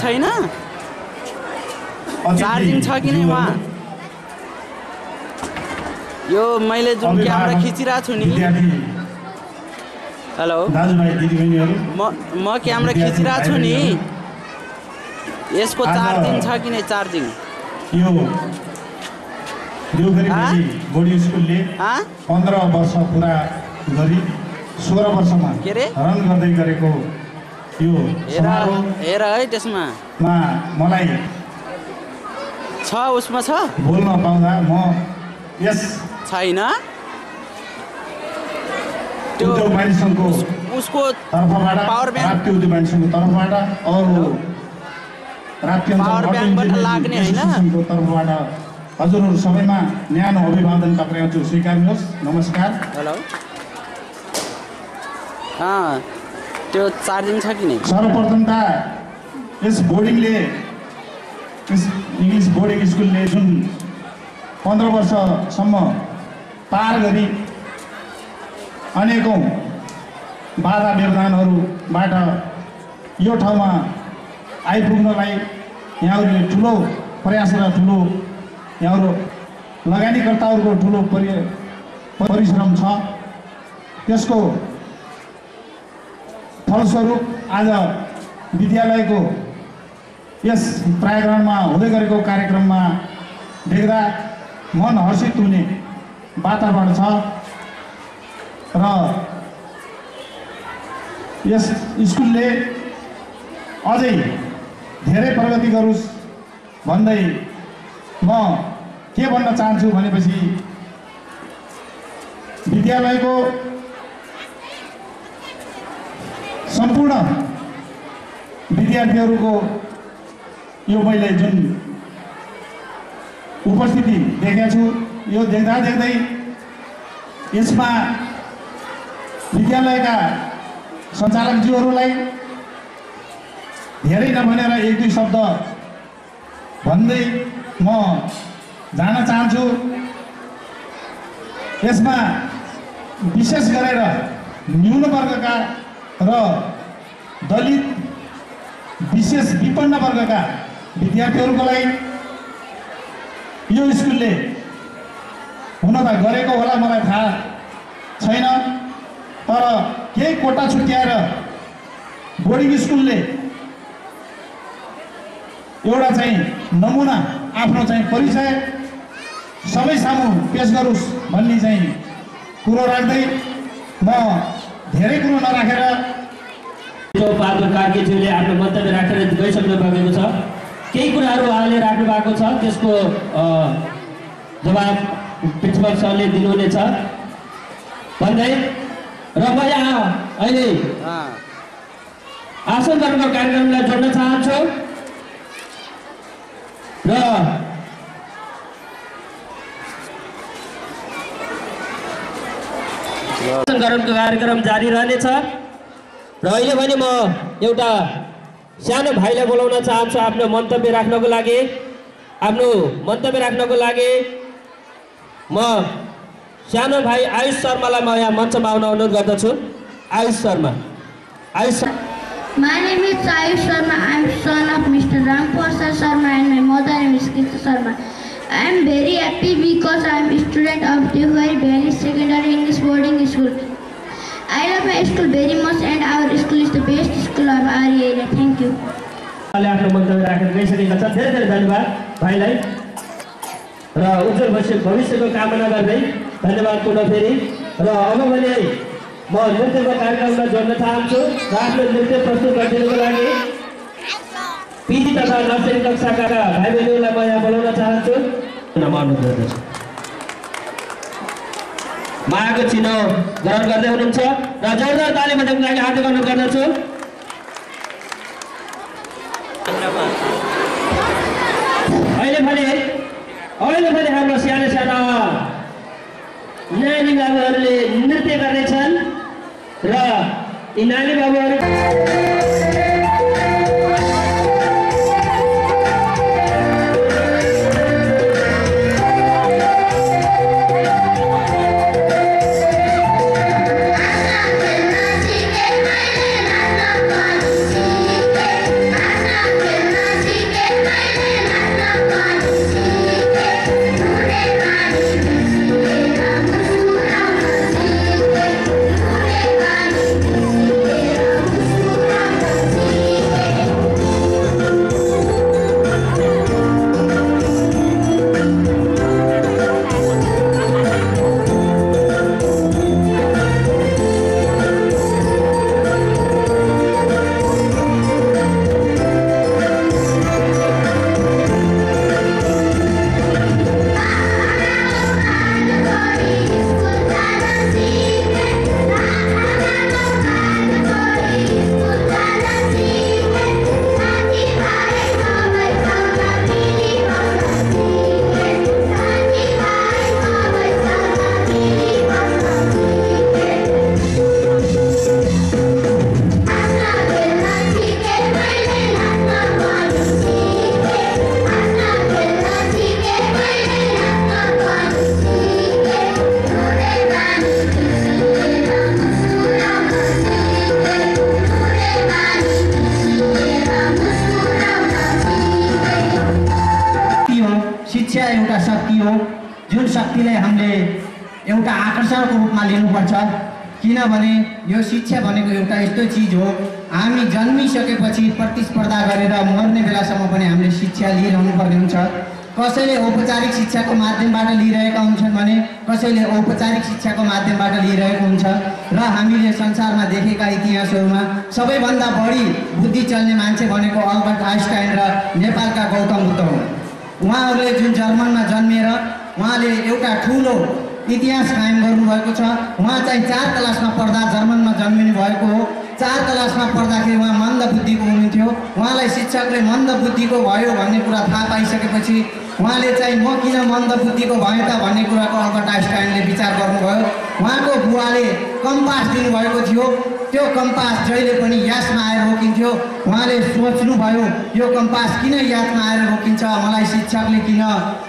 छैन चार्जिङ छ कि नै वहाँ यो मैले जुन क्यामेरा खिचिरहेको छु नि हेलो म म क्यामेरा खिचिरहेको छु नि यसको चार्जिङ छ कि नै चार्जिङ यो देउखुरी बोर्डिङ स्कुलले पन्ध्र वर्ष पुरा गरी सोह्र वर्षमा रन गर्दै गरेको यो हेर है त्यसमा मलाई छ उसमा छ बोल्न पाउँदा म यस छैन त्यो मानिसको उसको तर्फबाट पावर ब्याङ्क त्यो मानिसको तर्फबाट अरू पावर ब्याङ्कबाट लाग्ने होइन तर्फबाट हजुरहरू सबैमा न्यानो अभिवादन टक्राउँछु स्वीकार्नुहोस् नमस्कार हेलो त्यो चार्जिङ छ कि नै सर्वप्रथम त यस बोर्डिङले यस इङ्ग्लिस बोर्डिङ स्कुलले जुन पन्ध्र वर्षसम्म पार गरी अनेकौँ बाधा व्यवधानहरूबाट यो ठाउँमा आइपुग्नलाई यहाँहरूले ठुलो प्रयास र ठुलो यहाँहरू लगानीकर्ताहरूको ठुलो परि परिश्रम छ त्यसको फलस्वरूप आज विद्यालयको यस प्राङ्गणमा हुँदै गरेको कार्यक्रममा देख्दा मन हर्षित हुने वातावरण छ र यस स्कुलले अझै धेरै प्रगति गरोस् भन्दै म के भन्न चाहन्छु भनेपछि विद्यालयको सम्पूर्ण विद्यार्थीहरूको यो मैले जुन उपस्थिति देखेको छु यो देख्दा देख्दै यसमा विद्यालयका सञ्चालकज्यूहरूलाई धेरै नभनेर एक दुई शब्द भन्दै म जान चाहन्छु। यसमा विशेष गरेर न्यून वर्गका र दलित विशेष विपन्न वर्गका विद्यार्थीहरूको लागि यो स्कुलले हुन त गरेको होला मलाई थाहा छैन, तर केही कोटा छुट्याएर बोर्डिङ स्कुलले एउटा चाहिँ नमुना आफ्नो चाहिँ परिचय सबै सामु पेश गरोस् भन्ने चाहिँ कुरो राख्दै म धेरै कुरो नराखेर बहादुर कार्कीज्यूले आफ्नो मन्तव्य राखेर गइसक्नु भएको छ। केही कुराहरू उहाँले राख्नु भएको छ, त्यसको जवाब प्रिन्सिपल सरले दिनुहुनेछ भन्दै र म यहाँ अहिले आसन गर्नुको कार्यक्रमलाई जोड्न चाहन्छु र गरणको कार्यक्रम जारी रहनेछ र अहिले भने म एउटा सानो भाइलाई बोलाउन चाहन्छु आफ्नो मन्तव्य राख्नको लागि। आफ्नो मन्तव्य राख्नको लागि म सानो भाइ आयुष शर्मालाई म यहाँ मञ्चमा आउन अनुरोध गर्दछु। Ayush Sharma. Ayush My name is Ayush Sharma. I am son of Mister Ramprasad Sharma and my mother name is Krishna Sharma. I am very happy because I am a student of Deukhury Secondary English Boarding School. I love my school very much and our school is the best school of our area. Thank you. आफ्नो मन्तव्य राखेर गइसकेका छन्। धेरै धेरै धन्यवाद भाइलाई र उज्जवल भविष्यको कामना गर्दै धन्यवाद पुनः फेरि। र अब भने म नृत्यको कार्यक्रममा जोड्न चाहन्छु र आफ्नो नृत्य प्रस्तुत गरिदिनुको लागि पिजी तथा नर्सरी कक्षाका भाइ बहिनीहरूलाई म यहाँ बोलाउन चाहन्छु। अनुरोध गर्दछु। मायाको चिनो ग्रहण गर्दै हुनुहुन्छ र जोरदार ताली बजाउनको लागि हार्दिक अनुरोध गर्दछु। अहिले भने अहिले भने हाम्रो सानो सानो नानी बाबुहरूले नृत्य गर्दैछन् र यी नानी बाबुहरू Thank you. शक्तिलाई हामीले एउटा आकर्षणको रूपमा लिनुपर्छ किनभने यो शिक्षा भनेको एउटा यस्तो चिज हो हामी जन्मिसकेपछि प्रतिस्पर्धा गरेर मर्ने बेलासम्म पनि हामीले शिक्षा लिइरहनु पर्ने हुन्छ कसैले औपचारिक शिक्षाको माध्यमबाट लिइरहेका हुन्छन् भने कसैले औपचारिक शिक्षाको माध्यमबाट लिइरहेको हुन्छ र हामीले संसारमा देखेका इतिहासहरूमा सबैभन्दा बढी बुद्धि चल्ने मान्छे भनेको अल्बर्ट आइन्स्टाइन र नेपालका गौतम बुद्ध हुन् उहाँहरूले जुन जर्मनमा जन्मिएर उहाँले एउटा ठुलो इतिहास कायम गर्नुभएको छ उहाँ चाहिँ चार क्लासमा पढ्दा जर्मनमा जन्मिनु भएको हो चार क्लासमा पढ्दाखेरि उहाँ मन्द बुद्धिको हुनुहुन्थ्यो उहाँलाई शिक्षकले मन्द बुद्धिको भयो भन्ने कुरा थाहा पाइसकेपछि उहाँले चाहिँ म किन मन्द बुद्धिको भयो त भन्ने कुराको अल्बर्ट आइन्स्टाइनले विचार गर्नुभयो उहाँको बुवाले कम्पास दिनुभएको थियो त्यो कम्पास जहिले पनि यासमा आएर रोकिन्थ्यो उहाँले सोच्नुभयो यो कम्पास किन यासमा आएर रोकिन्छ मलाई शिक्षकले किन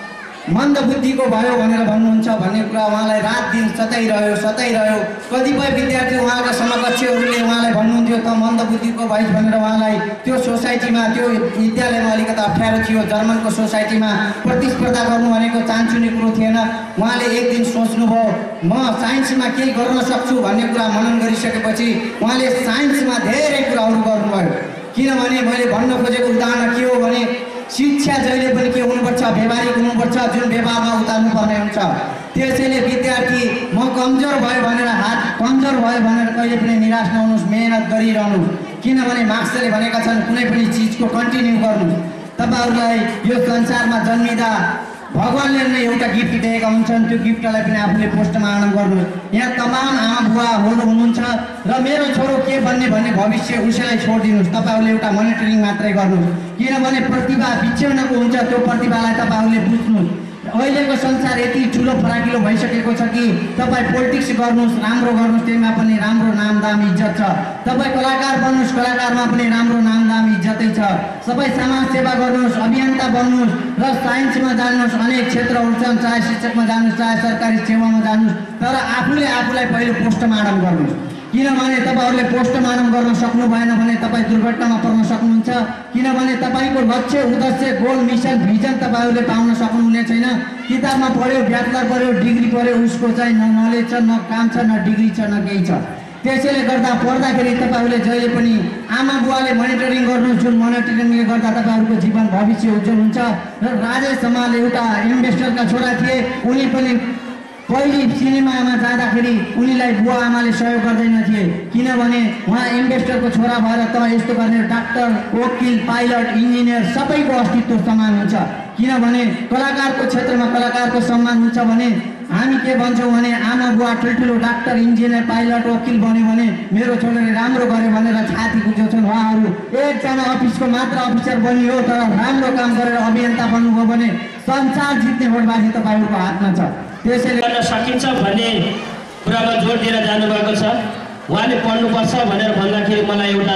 मन्द बुद्धिको भयो भनेर भन्नुहुन्छ भन्ने कुरा उहाँलाई रात दिन सताइरह्यो सताइरह्यो कतिपय विद्यार्थी उहाँका समकक्षहरूले उहाँलाई भन्नुहुन्थ्यो त मन्द बुद्धिको भइस भनेर उहाँलाई त्यो सोसाइटीमा त्यो विद्यालयमा अलिकति अप्ठ्यारो थियो जर्मनको सोसाइटीमा प्रतिस्पर्धा गर्नु भनेको चान्चुने कुरो थिएन उहाँले एक दिन सोच्नुभयो म साइन्समा केही गर्न सक्छु भन्ने कुरा मनन गरिसकेपछि उहाँले साइन्समा धेरै कुराहरू गर्नुभयो किनभने मैले भन्न खोजेको उदाहरण के हो भने शिक्षा जहिले पनि के हुनुपर्छ व्यवहारिक हुनुपर्छ जुन व्यवहारमा उतार्नु पर्ने हुन्छ त्यसैले विद्यार्थी म कमजोर भयो भनेर हात कमजोर भयो भनेर कहिले पनि निराश नहुनुहोस् मेहनत गरिरहनुहोस् किनभने मार्क्सले भनेका छन् कुनै पनि चिजको कन्टिन्यू गर्नुहोस् तपाईँहरूलाई यो संसारमा जन्मिँदा भगवानले नै एउटा गिफ्ट दिएका हुन्छन् त्यो गिफ्टलाई पनि आफूले पोस्टमार्टम गर्नुहोस् यहाँ तमाम आमा बुवाहरू हुनुहुन्छ र मेरो छोरो के बन्ने भन्ने भविष्य उसैलाई छोडिदिनुहोस् तपाईँहरूले एउटा मोनिटरिङ मात्रै गर्नुहोस् किनभने प्रतिभा बिछ्याउनको हुन्छ त्यो प्रतिभालाई तपाईँहरूले बुझ्नुहोस् अहिलेको संसार यति ठुलो फराकिलो भइसकेको छ कि तपाईँ पोलिटिक्स गर्नुहोस् राम्रो गर्नुहोस् त्यसमा पनि राम्रो नाम दाम इज्जत छ तपाईँ कलाकार बन्नुहोस् कलाकारमा पनि राम्रो नाम दाम इज्जतै छ सबै समाज सेवा गर्नुहोस् अभियन्ता बन्नुहोस् र साइन्समा जानुहोस् अनेक क्षेत्रहरू छन् चाहे शिक्षकमा जानुहोस् चाहे सरकारी सेवामा जानुहोस् तर आफूले आफूलाई पहिले पोस्टमार्टम गर्नुहोस् किनभने तपाईँहरूले पोस्टमार्टम गर्न सक्नु भएन भने तपाईँ दुर्घटनामा पर्न सक्नुहुन्छ किनभने तपाईँको लक्ष्य उद्देश्य गोल मिसन भिजन तपाईँहरूले पाउन सक्नुहुने छैन किताबमा पढ्यो ब्याचलर पढ्यो डिग्री पढ्यो उसको चाहिँ न नलेज छ न काम छ न डिग्री छ न केही छ त्यसैले गर्दा पढ्दाखेरि तपाईँहरूले जहिले पनि आमा बुवाले मोनिटरिङ गर्नुहोस् जुन मोनिटरिङले गर्दा तपाईँहरूको जीवन भविष्य उज्जवल हुन्छ र राजेश समाल एउटा इन्भेस्टरका छोरा थिए उनी पनि पहिले सिनेमामा जाँदाखेरि उनीलाई बुवा आमाले सहयोग गर्दैन थिए किनभने उहाँ इन्भेस्टरको छोरा भएर त यस्तो गर्ने डाक्टर वकिल पाइलट इन्जिनियर सबैको अस्तित्व समान हुन्छ किनभने कलाकारको क्षेत्रमा कलाकारको सम्मान हुन्छ भने हामी के भन्छौँ भने आमा बुवा ठुल्ठुलो डाक्टर इन्जिनियर पाइलट वकिल बन्यो भने मेरो छोराले राम्रो गर्यो भनेर छाती बुझाउँछन् उहाँहरू एकजना अफिसको मात्र अफिसर बनियो तर राम्रो काम गरेर अभियन्ता बन्नुभयो भने संसार जित्ने भोटबाजी तपाईँहरूको हातमा छ त्यसैले गर्न सकिन्छ भन्ने कुरामा जोड दिएर जानुभएको छ उहाँले पढ्नुपर्छ भनेर भन्दाखेरि मलाई एउटा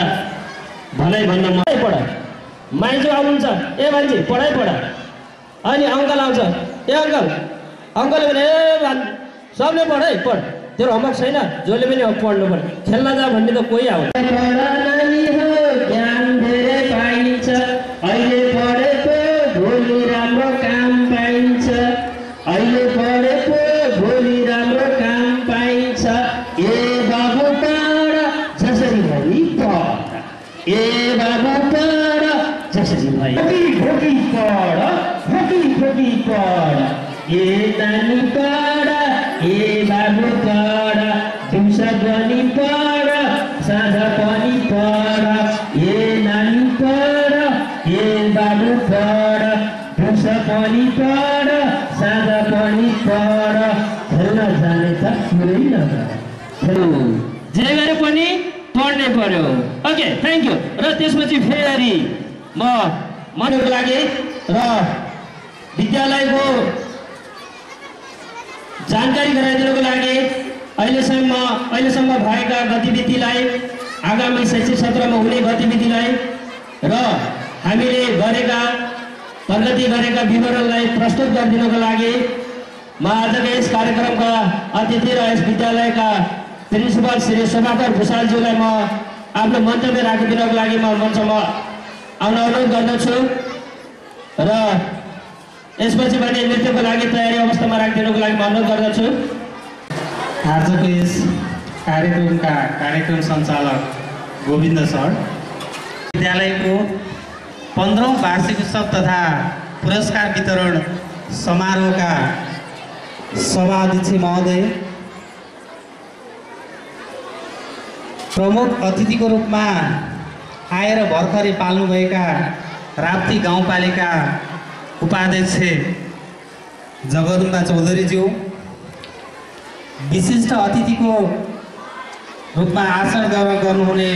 भनाइ भन्नु मन पढ मान्छे आउनुहुन्छ ए मान्छे पढाइ पढ अनि अङ्कल आउँछ ए अङ्कल अङ्कलले भने ए भन् सबले पढ है पढ तेरो होमवर्क छैन जसले पनि पढ्नु पर्छ खेल्न जा भन्ने त कोही आउँछ ज्ञान धेरै पाइन्छ अहिले पढेको भोलि राम्रो काम पाइन्छ अहिले पढेको भोलि राम्रो काम पाइन्छ ए बाबु पढ जसरी भई पढ ए बाबु पढ जसरी भई भोगी पढ भोगी भोगी पढ ए नानी पढ ए बाबु पढ दिउँसो पनि पढ साँझ पनि पढ ए नानी पढ ए बाबु पढ दिउँसो पनि पढ साँझ पनि पढ खेल्न जाने त कुरै नगर जे गरे पनि पढ्नै पर्यो ओके थ्याङ्क यू र त्यसपछि फेरि म मनको लागि र विद्यालयको जानकारी गराइदिनुको लागि अहिलेसम्म अहिलेसम्म भएका गतिविधिलाई आगामी शैक्षिक सत्रमा हुने गतिविधिलाई र हामीले गरेका प्रगति गरेका विवरणलाई प्रस्तुत गरिदिनुको लागि म आजको यस कार्यक्रमका अतिथि र यस विद्यालयका प्रिन्सिपल श्री शोभाकर भुषालज्यूलाई म आफ्नो मन्तव्य राखिदिनको लागि म मञ्चमा आउन अनुरोध गर्दछु र यसपछि भने नृत्यको लागि तयारी अवस्थामा राखिदिनुको लागि अनुरोध गर्दछु। आजको यस कार्यक्रमका कार्यक्रम सञ्चालक गोविन्द सर, विद्यालयको पन्ध्रौँ वार्षिक उत्सव तथा पुरस्कार वितरण समारोहका सभाध्यक्ष महोदय, प्रमुख अतिथिको रूपमा आएर भर्खरै पाल्नुभएका राप्ती गाउँपालिका उपाध्यक्ष जगदम्बा चौधरीज्यू, विशिष्ट अतिथिको रूपमा आसन ग्रहण गर्नुहुने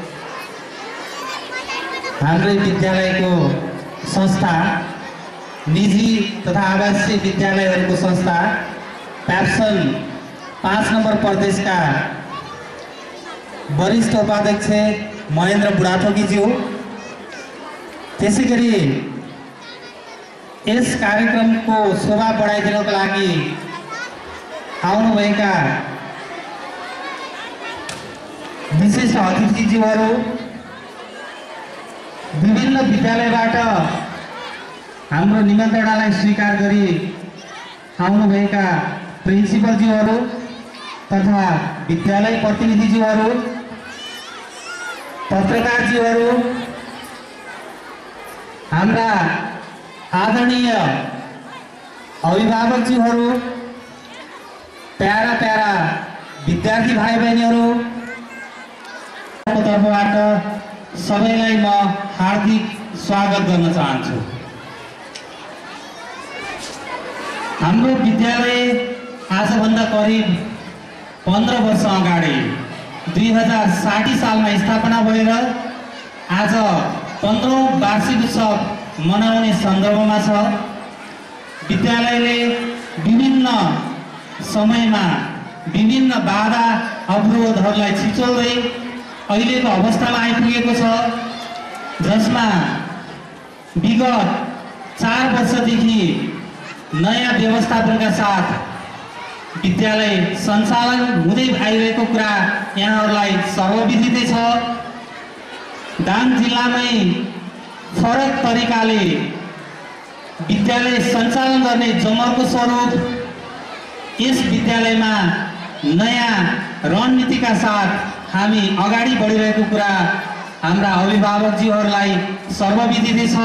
हाम्रै विद्यालयको संस्था, निजी तथा आवासीय विद्यालयहरूको संस्था प्याप्सन पाँच नम्बर प्रदेशका वरिष्ठ उपाध्यक्ष महेन्द्र बुढाथोकीज्यू, त्यसै गरी यस कार्यक्रमको शोभा बढाइदिनको लागि आउनुभएका विशिष्ट अतिथिज्यूहरू, विभिन्न विद्यालयबाट हाम्रो निमन्त्रणालाई स्वीकार गरी आउनुभएका प्रिन्सिपलज्यूहरू तथा विद्यालय प्रतिनिधिज्यूहरू, पत्रकारज्यूहरू, हाम्रा आदरणीय अभिभावकज्यूहरू, प्यारा प्यारा विद्यार्थी भाइ बहिनीहरू तर्फबाट सबैलाई म हार्दिक स्वागत गर्न चाहन्छु। हाम्रो विद्यालय आजभन्दा करिब पन्ध्र वर्ष अगाडि दुई हजार साठी सालमा स्थापना भएर आज पन्ध्रौँ वार्षिक उत्सव मनाउने सन्दर्भमा छ। विद्यालयले विभिन्न समयमा विभिन्न बाधा अवरोधहरूलाई छिचोल्दै अहिलेको अवस्थामा आइपुगेको छ, जसमा विगत चार वर्षदेखि नयाँ व्यवस्थापनका साथ विद्यालय सञ्चालन हुँदै आइरहेको कुरा यहाँहरूलाई सर्वविदितै छ। दाङ जिल्लामै फरक तरिकाले विद्यालय सञ्चालन गर्ने जमर्को स्वरूप यस विद्यालयमा नयाँ रणनीतिका साथ हामी अगाडि बढिरहेको कुरा हाम्रा अभिभावकज्यूहरूलाई सर्वविदितै छ।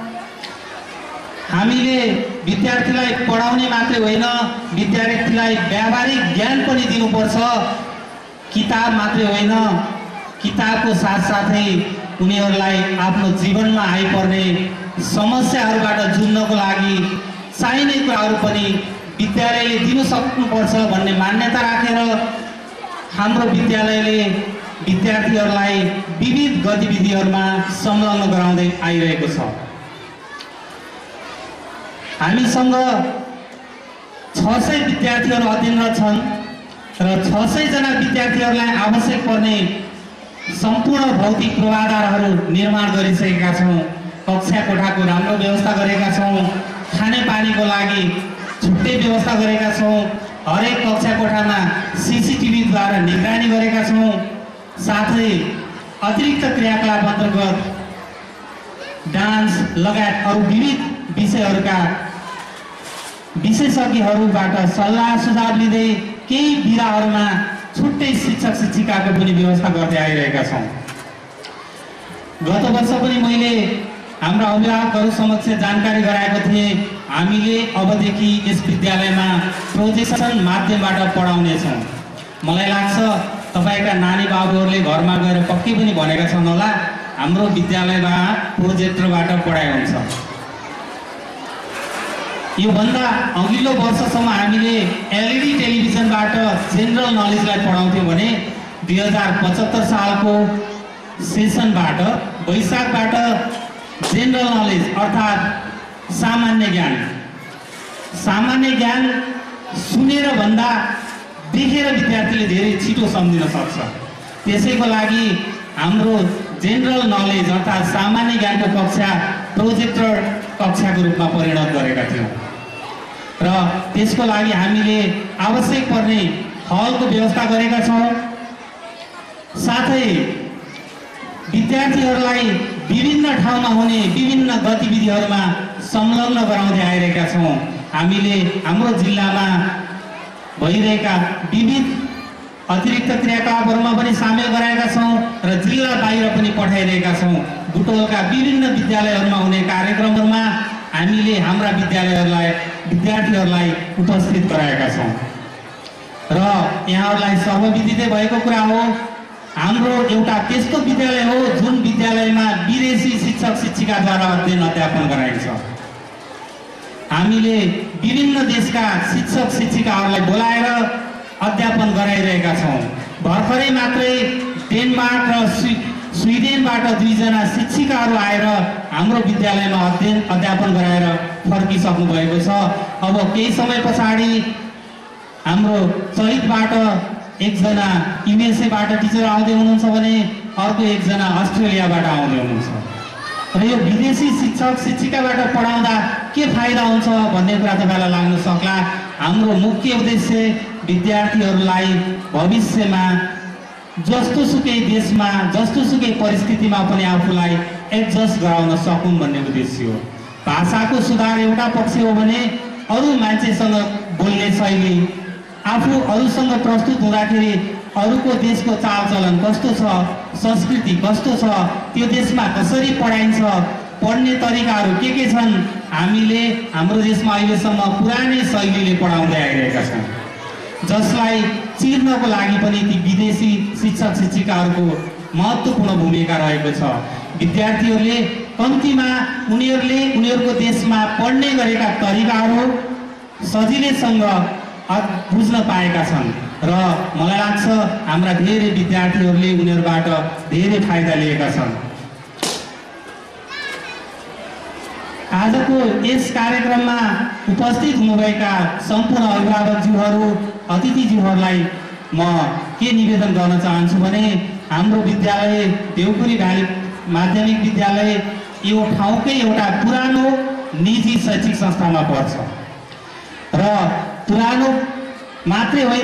हामीले विद्यार्थीलाई पढाउने मात्रै होइन, विद्यार्थीलाई व्यावहारिक ज्ञान पनि दिनुपर्छ। किताब मात्रै होइन, किताबको साथसाथै उनीहरूलाई आफ्नो जीवनमा आइपर्ने समस्याहरूबाट जुझ्नको लागि चाहिने कुराहरू पनि विद्यालयले दिन सक्नुपर्छ भन्ने मान्यता राखेर हाम्रो विद्यालयले विद्यार्थीहरूलाई विविध गतिविधिहरूमा संलग्न गराउँदै आइरहेको छ। हामीसँग छ सय विद्यार्थीहरू अध्ययनरत छन् र छ सय जना विद्यार्थीहरूलाई आवश्यक पर्ने सम्पूर्ण भौतिक पूर्वाधारहरू निर्माण गरिसकेका छौँ। कक्षा कोठाको राम्रो व्यवस्था गरेका छौँ, खाने पानीको लागि छुट्टै व्यवस्था गरेका छौँ, हरेक कक्षा कोठामा सिसिटिभीद्वारा निगरानी गरेका छौँ। साथै अतिरिक्त क्रियाकलाप अन्तर्गत डान्स लगायत अरू विविध विषयहरूका विशेषज्ञहरूबाट सल्लाह सुझाव लिँदै केही विधाहरूमा छुट्टै शिक्षक शिक्षिकाको पनि व्यवस्था गर्दै आइरहेका छौँ। गत वर्ष पनि मैले हाम्रा अभिभावकहरू समक्ष जानकारी गराएको थिएँ, हामीले अबदेखि यस विद्यालयमा प्रोजेक्सन माध्यमबाट पढाउनेछौँ। मलाई लाग्छ तपाईँका नानी बाबुहरूले घरमा गएर पक्कै पनि भनेका छन् होला, हाम्रो विद्यालयमा प्रोजेक्टरबाट पढाइ हुन्छ। योभन्दा अघिल्लो वर्षसम्म हामीले एलइडी टेलिभिजनबाट जेनरल नलेजलाई पढाउँथ्यौँ भने दुई हजार पचहत्तर सालको सेसनबाट वैशाखबाट जेनरल नलेज अर्थात् सामान्य ज्ञान सामान्य ज्ञान सुनेर भन्दा देखेर विद्यार्थीले धेरै छिटो सम्झिन सक्छ। त्यसैको लागि हाम्रो जेनरल नलेज अर्थात् सामान्य ज्ञानको कक्षा प्रोजेक्टर कक्षाको रूपमा परिणत गरेका थियौँ र त्यसको लागि हामीले आवश्यक पर्ने हलको व्यवस्था गरेका छौँ। साथै विद्यार्थीहरूलाई विभिन्न ठाउँमा हुने विभिन्न गतिविधिहरूमा संलग्न गराउँदै आइरहेका छौँ। हामीले हाम्रो जिल्लामा भइरहेका विविध अतिरिक्त क्रियाकलापहरूमा पनि सामेल गराएका छौँ र जिल्ला बाहिर पनि पठाइरहेका छौँ। बुटवलका विभिन्न विद्यालयहरूमा हुने कार्यक्रमहरूमा हामीले हाम्रा विद्यालयहरूलाई विद्यार्थीहरूलाई उपस्थित गराएका छौँ र यहाँहरूलाई सर्वविदितै भएको कुरा हो, हाम्रो एउटा त्यस्तो विद्यालय हो जुन विद्यालयमा विदेशी शिक्षक शिक्षिकाद्वारा अध्ययन अध्यापन गराइन्छ। हामीले विभिन्न देशका शिक्षक शिक्षिकाहरूलाई बोलाएर अध्यापन गराइरहेका छौँ। भर्खरै मात्रै डेनमार्क र स्वी स्विडेनबाट दुईजना शिक्षिकाहरू आएर हाम्रो विद्यालयमा अध्ययन अध्यापन गराएर फर्किसक्नु भएको छ। अब केही समय पछाडि हाम्रो चैतबाट एकजना युएसएबाट टिचर आउँदै हुनुहुन्छ भने अर्को एकजना अस्ट्रेलियाबाट आउँदै हुनुहुन्छ र यो विदेशी शिक्षक शिक्षिकाबाट पढाउँदा के फाइदा हुन्छ भन्ने कुरा तपाईँलाई लाग्न सक्ला। हाम्रो मुख्य उद्देश्य विद्यार्थीहरूलाई भविष्यमा जस्तो सुकै देशमा जस्तो सुकै परिस्थितिमा पनि आफूलाई एडजस्ट गराउन सकौँ भन्ने उद्देश्य हो। भाषाको सुधार एउटा पक्ष हो भने अरू मान्छेसँग बोल्ने शैली, आफू अरूसँग प्रस्तुत हुँदाखेरि अरूको देशको चालचलन कस्तो छ, संस्कृति कस्तो छ, त्यो देशमा कसरी पढाइन्छ, पढ्ने तरिकाहरू के के छन्, हामीले हाम्रो देशमा अहिलेसम्म पुरानै शैलीले पढाउँदै आइरहेका छौँ, जसलाई चिर्नको लागि पनि ती विदेशी शिक्षक शिक्षिकाहरूको महत्त्वपूर्ण भूमिका रहेको छ। विद्यार्थीहरूले कम्तीमा उनीहरूले उनीहरूको देशमा पढ्ने गरेका तरिकाहरू सजिलैसँग बुझ्न पाएका छन् र मलाई लाग्छ हाम्रा धेरै विद्यार्थीहरूले उनीहरूबाट धेरै फाइदा लिएका छन्। आजको यस कार्यक्रममा उपस्थित हुनुभएका सम्पूर्ण अभिभावकज्यूहरू, अतिथिज्यूहरूलाई म के निवेदन गर्न चाहन्छु भने हाम्रो विद्यालय देउखुरी भ्याली माध्यमिक विद्यालय यो ठाउँकै एउटा पुरानो निजी शैक्षिक संस्थामा पर्छ र पुरानो मात्रै होइन,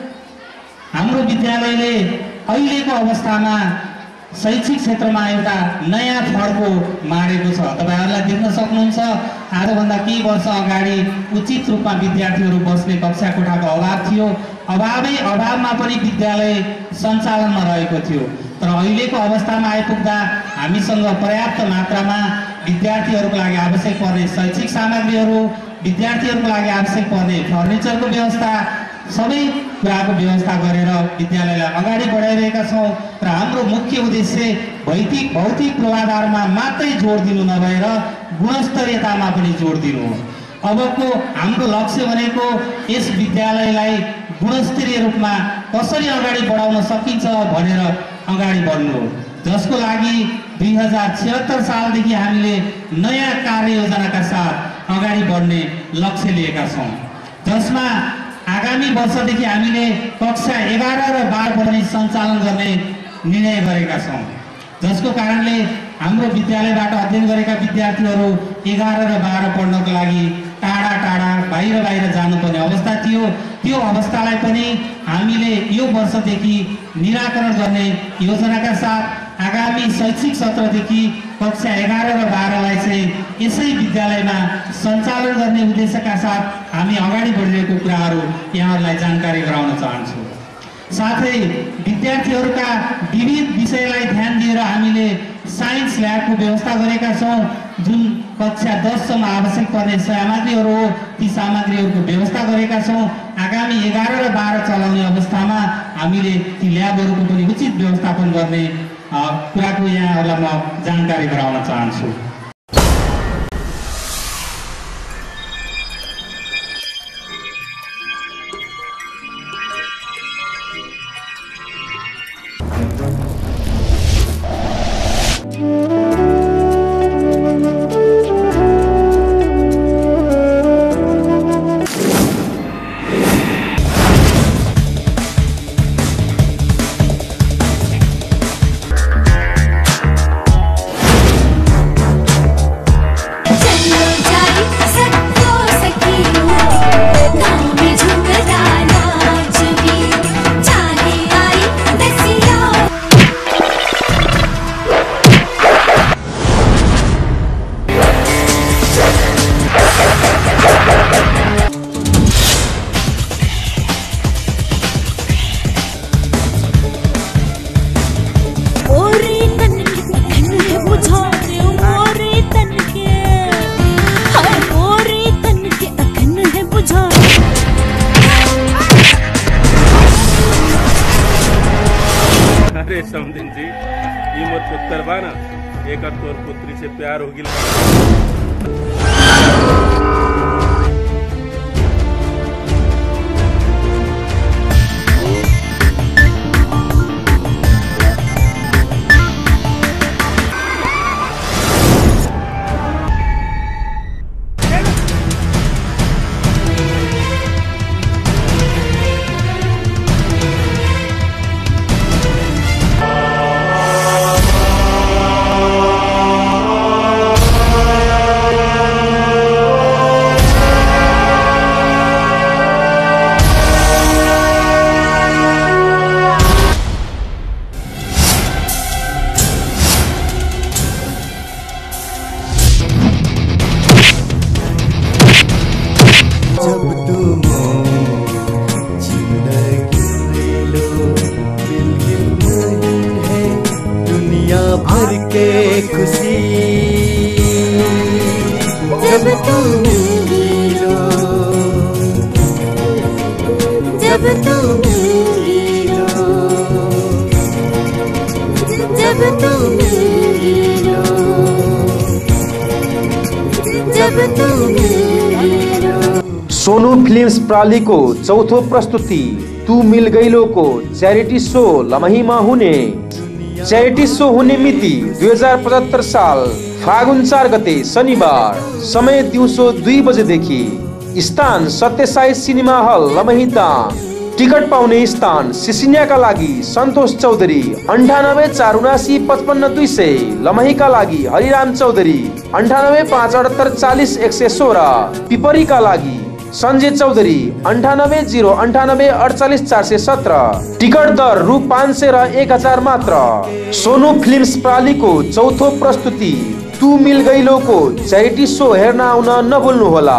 हाम्रो विद्यालयले अहिलेको अवस्थामा शैक्षिक क्षेत्रमा एउटा नयाँ फड्को मारेको छ। तपाईँहरूलाई देख्न सक्नुहुन्छ आजभन्दा केही वर्ष अगाडि उचित रूपमा विद्यार्थीहरू बस्ने कक्षा कोठाको अभाव थियो। अभावै अभावमा पनि विद्यालय सञ्चालनमा रहेको थियो, तर अहिलेको अवस्थामा आइपुग्दा हामीसँग पर्याप्त मात्रामा विद्यार्थीहरूको लागि आवश्यक पर्ने शैक्षिक सामग्रीहरू, विद्यार्थीहरूको लागि आवश्यक पर्ने फर्निचरको व्यवस्था, सबै कुराको व्यवस्था गरेर विद्यालयलाई अगाडि बढाइरहेका छौँ र हाम्रो मुख्य उद्देश्य भौतिक भौतिक पूर्वाधारमा मात्रै जोड दिनु नभएर गुणस्तरीयतामा पनि जोड दिनु हो। अबको हाम्रो लक्ष्य भनेको यस विद्यालयलाई गुणस्तरीय रूपमा कसरी अगाडि बढाउन सकिन्छ भनेर अगाडि बढ्नु हो, जसको लागि दुई हजार छिहत्तर सालदेखि हामीले नयाँ कार्ययोजनाका साथ अगाडि बढ्ने लक्ष्य लिएका छौँ, जसमा आगामी वर्षदेखि हामीले कक्षा एघार र बाह्र पनि सञ्चालन गर्ने निर्णय गरेका छौँ, जसको कारणले हाम्रो विद्यालयबाट अध्ययन गरेका विद्यार्थीहरू एघार र बाह्र पढ्नको लागि टाढा टाढा बाहिर बाहिर जानुपर्ने अवस्था थियो। त्यो अवस्थालाई पनि हामीले यो वर्षदेखि निराकरण गर्ने योजनाका साथ आगामी शैक्षिक सत्रदेखि कक्षा एघार र बाह्रलाई चाहिँ यसै विद्यालयमा सञ्चालन गर्ने उद्देश्यका साथ हामी अगाडि बढिरहेको कुराहरू यहाँहरूलाई जानकारी गराउन चाहन्छु। साथै विद्यार्थीहरूका विविध विषयलाई ध्यान दिएर हामीले साइन्स ल्याबको व्यवस्था गरेका छौँ, जुन कक्षा दससम्म आवश्यक पर्ने सामग्रीहरू हो ती सामग्रीहरूको व्यवस्था गरेका छौँ। आगामी एघार र बाह्र चलाउने अवस्थामा हामीले ती ल्याबहरूको पनि उचित व्यवस्थापन गर्ने कुराको यहाँहरूलाई म जानकारी गराउन चाहन्छु। रे समदिन जी ये मत पुत्र बाना एक तोर पुत्री से प्यार होगी। सोनू फिल्म्स प्रालीको चौथो प्रस्तुति तू मिल गइलो को च्यारिटी सो लमहीमा हुने। च्यारिटी सो हुने मिति दुई हजार पचहत्तर साल फागुन चार गते शनिबार, समय दिउँसो दुई बजेदेखि, स्थान Satyasai cinema hall Lamahi Dang. Ticket पाउने स्थान सिसिन्याका लागि सन्तोष चौधरी अन्ठानब्बे चार उनासी पचपन्न दुई सय, लमहीका लागि हरिराम चौधरी अन्ठानब्बे पाँच अठहत्तर चालिस एक सय सोह्र, पिपरीका लागि सञ्जय चौधरी अन्ठानब्बे जिरो अन्ठानब्बे अडचालिस चार सय सत्र। टिकट दर रु पाँच सय र एक हजार मात्र। सोनू फिल्म्स प्रालीको चौथो प्रस्तुति तू मिल गइलो को च्यारिटी सो हेर्न आउन नभुल्नुहोला।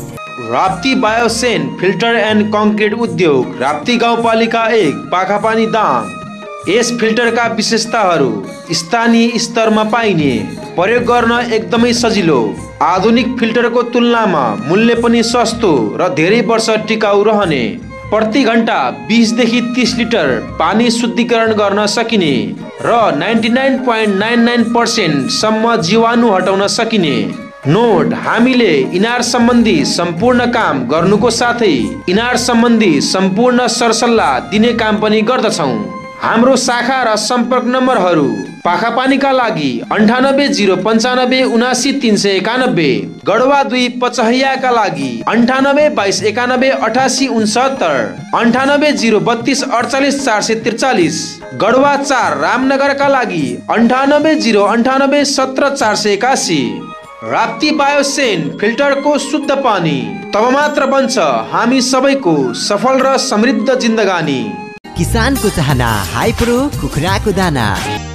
राप्ती बायोसेन फिल्टर एन्ड कङ्क्रिट उद्योग, राप्ती गाउँपालिका एक, पाखापानी दाङ। यस फिल्टरका विशेषताहरू स्थानीय स्तरमा पाइने, प्रयोग गर्न एकदमै सजिलो, आधुनिक फिल्टरको तुलनामा मूल्य पनि सस्तो र धेरै वर्ष टिकाउ रहने, प्रति घण्टा बीस देखि तीस लिटर पानी शुद्धिकरण गर्न सकिने र निन्यानब्बे दशमलव नौ नौ प्रतिशत सम्म जीवाणु हटाउन सकिने। नोट, हामीले इनार सम्बन्धी सम्पूर्ण काम गर्नुको साथै इनार सम्बन्धी सम्पूर्ण सरसल्लाह दिने काम पनि गर्दछौँ। हाम्रो शाखा र सम्पर्क नम्बरहरू पाखापानीका लागि अन्ठानब्बे जिरो पन्चानब्बे उनासी तीन सय एकानब्बे, गढवा दुई पचहैयाका लागि अन्ठानब्बे बाइस एकानब्बे अठासी उनसत्तर, अन्ठानब्बे जिरो बत्तीस अडचालिस चार सय त्रिचालिस, गढवा चार रामनगरका लागि अन्ठानब्बे जिरो अन्ठानब्बे सत्र चार सय एकासी। राप्ती बायोसेन फिल्टरको शुद्ध पानी, तब मात्र बन्छ हामी सबैको सफल र समृद्ध जिन्दगानी। किसानको चाहना, हाइप्रो कुखुराको दाना।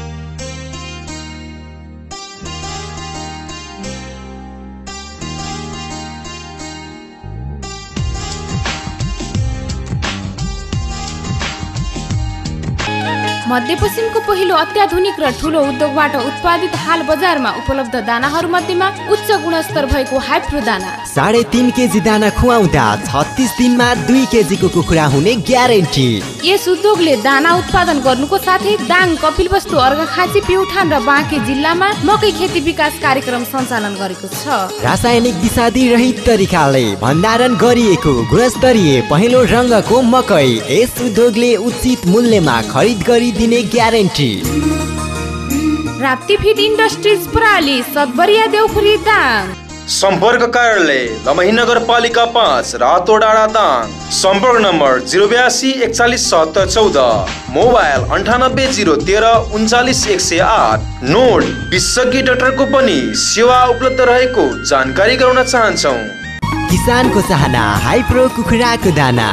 मध्यपश्चिमको पहिलो अत्याधुनिक र ठुलो उद्योगबाट उत्पादित हाल बजारमा उपलब्ध दानाहरू मध्येमा उच्च गुणस्तर भएको हाइप्रो दाना। साढे तीन केजी दाना खुवाउँदा छत्तीस दिनमा दुई केजीको कुखुरा हुने ग्यारेन्टी। यस उद्योगले दाना उत्पादन गर्नुको साथै दाङ, कपिलवस्तु, अर्घाखाँची, प्युठान र बाँके जिल्लामा मकै खेती विकास कार्यक्रम सञ्चालन गरेको छ। रासायनिक विषादी रहित तरिकाले भण्डारण गरिएको गुणस्तरीय पहेँलो रङ्गको मकै यस उद्योगले उचित मूल्यमा खरिद गरी दिने ग्यारेन्टी। राप्ती फिड इन्डस्ट्रिज प्राली, सतबरिया, देउखुरी, दाङ। सम्पर्क कार्यालय लमही नगरपालिका पाँच, रातो डाँडा, दाङ। सम्पर्क नम्बर जिरो बयासी एकचालिस सत्तर चौध, मोबाइल अन्ठानब्बे जिरो तेह्र उन्चालिस एक सय आठ। नोट, विशेषज्ञ डाक्टरको पनि सेवा उपलब्ध रहेको जानकारी गराउन चाहन्छौँ। किसानको चाहना, हाइप्रो कुखुराको दाना।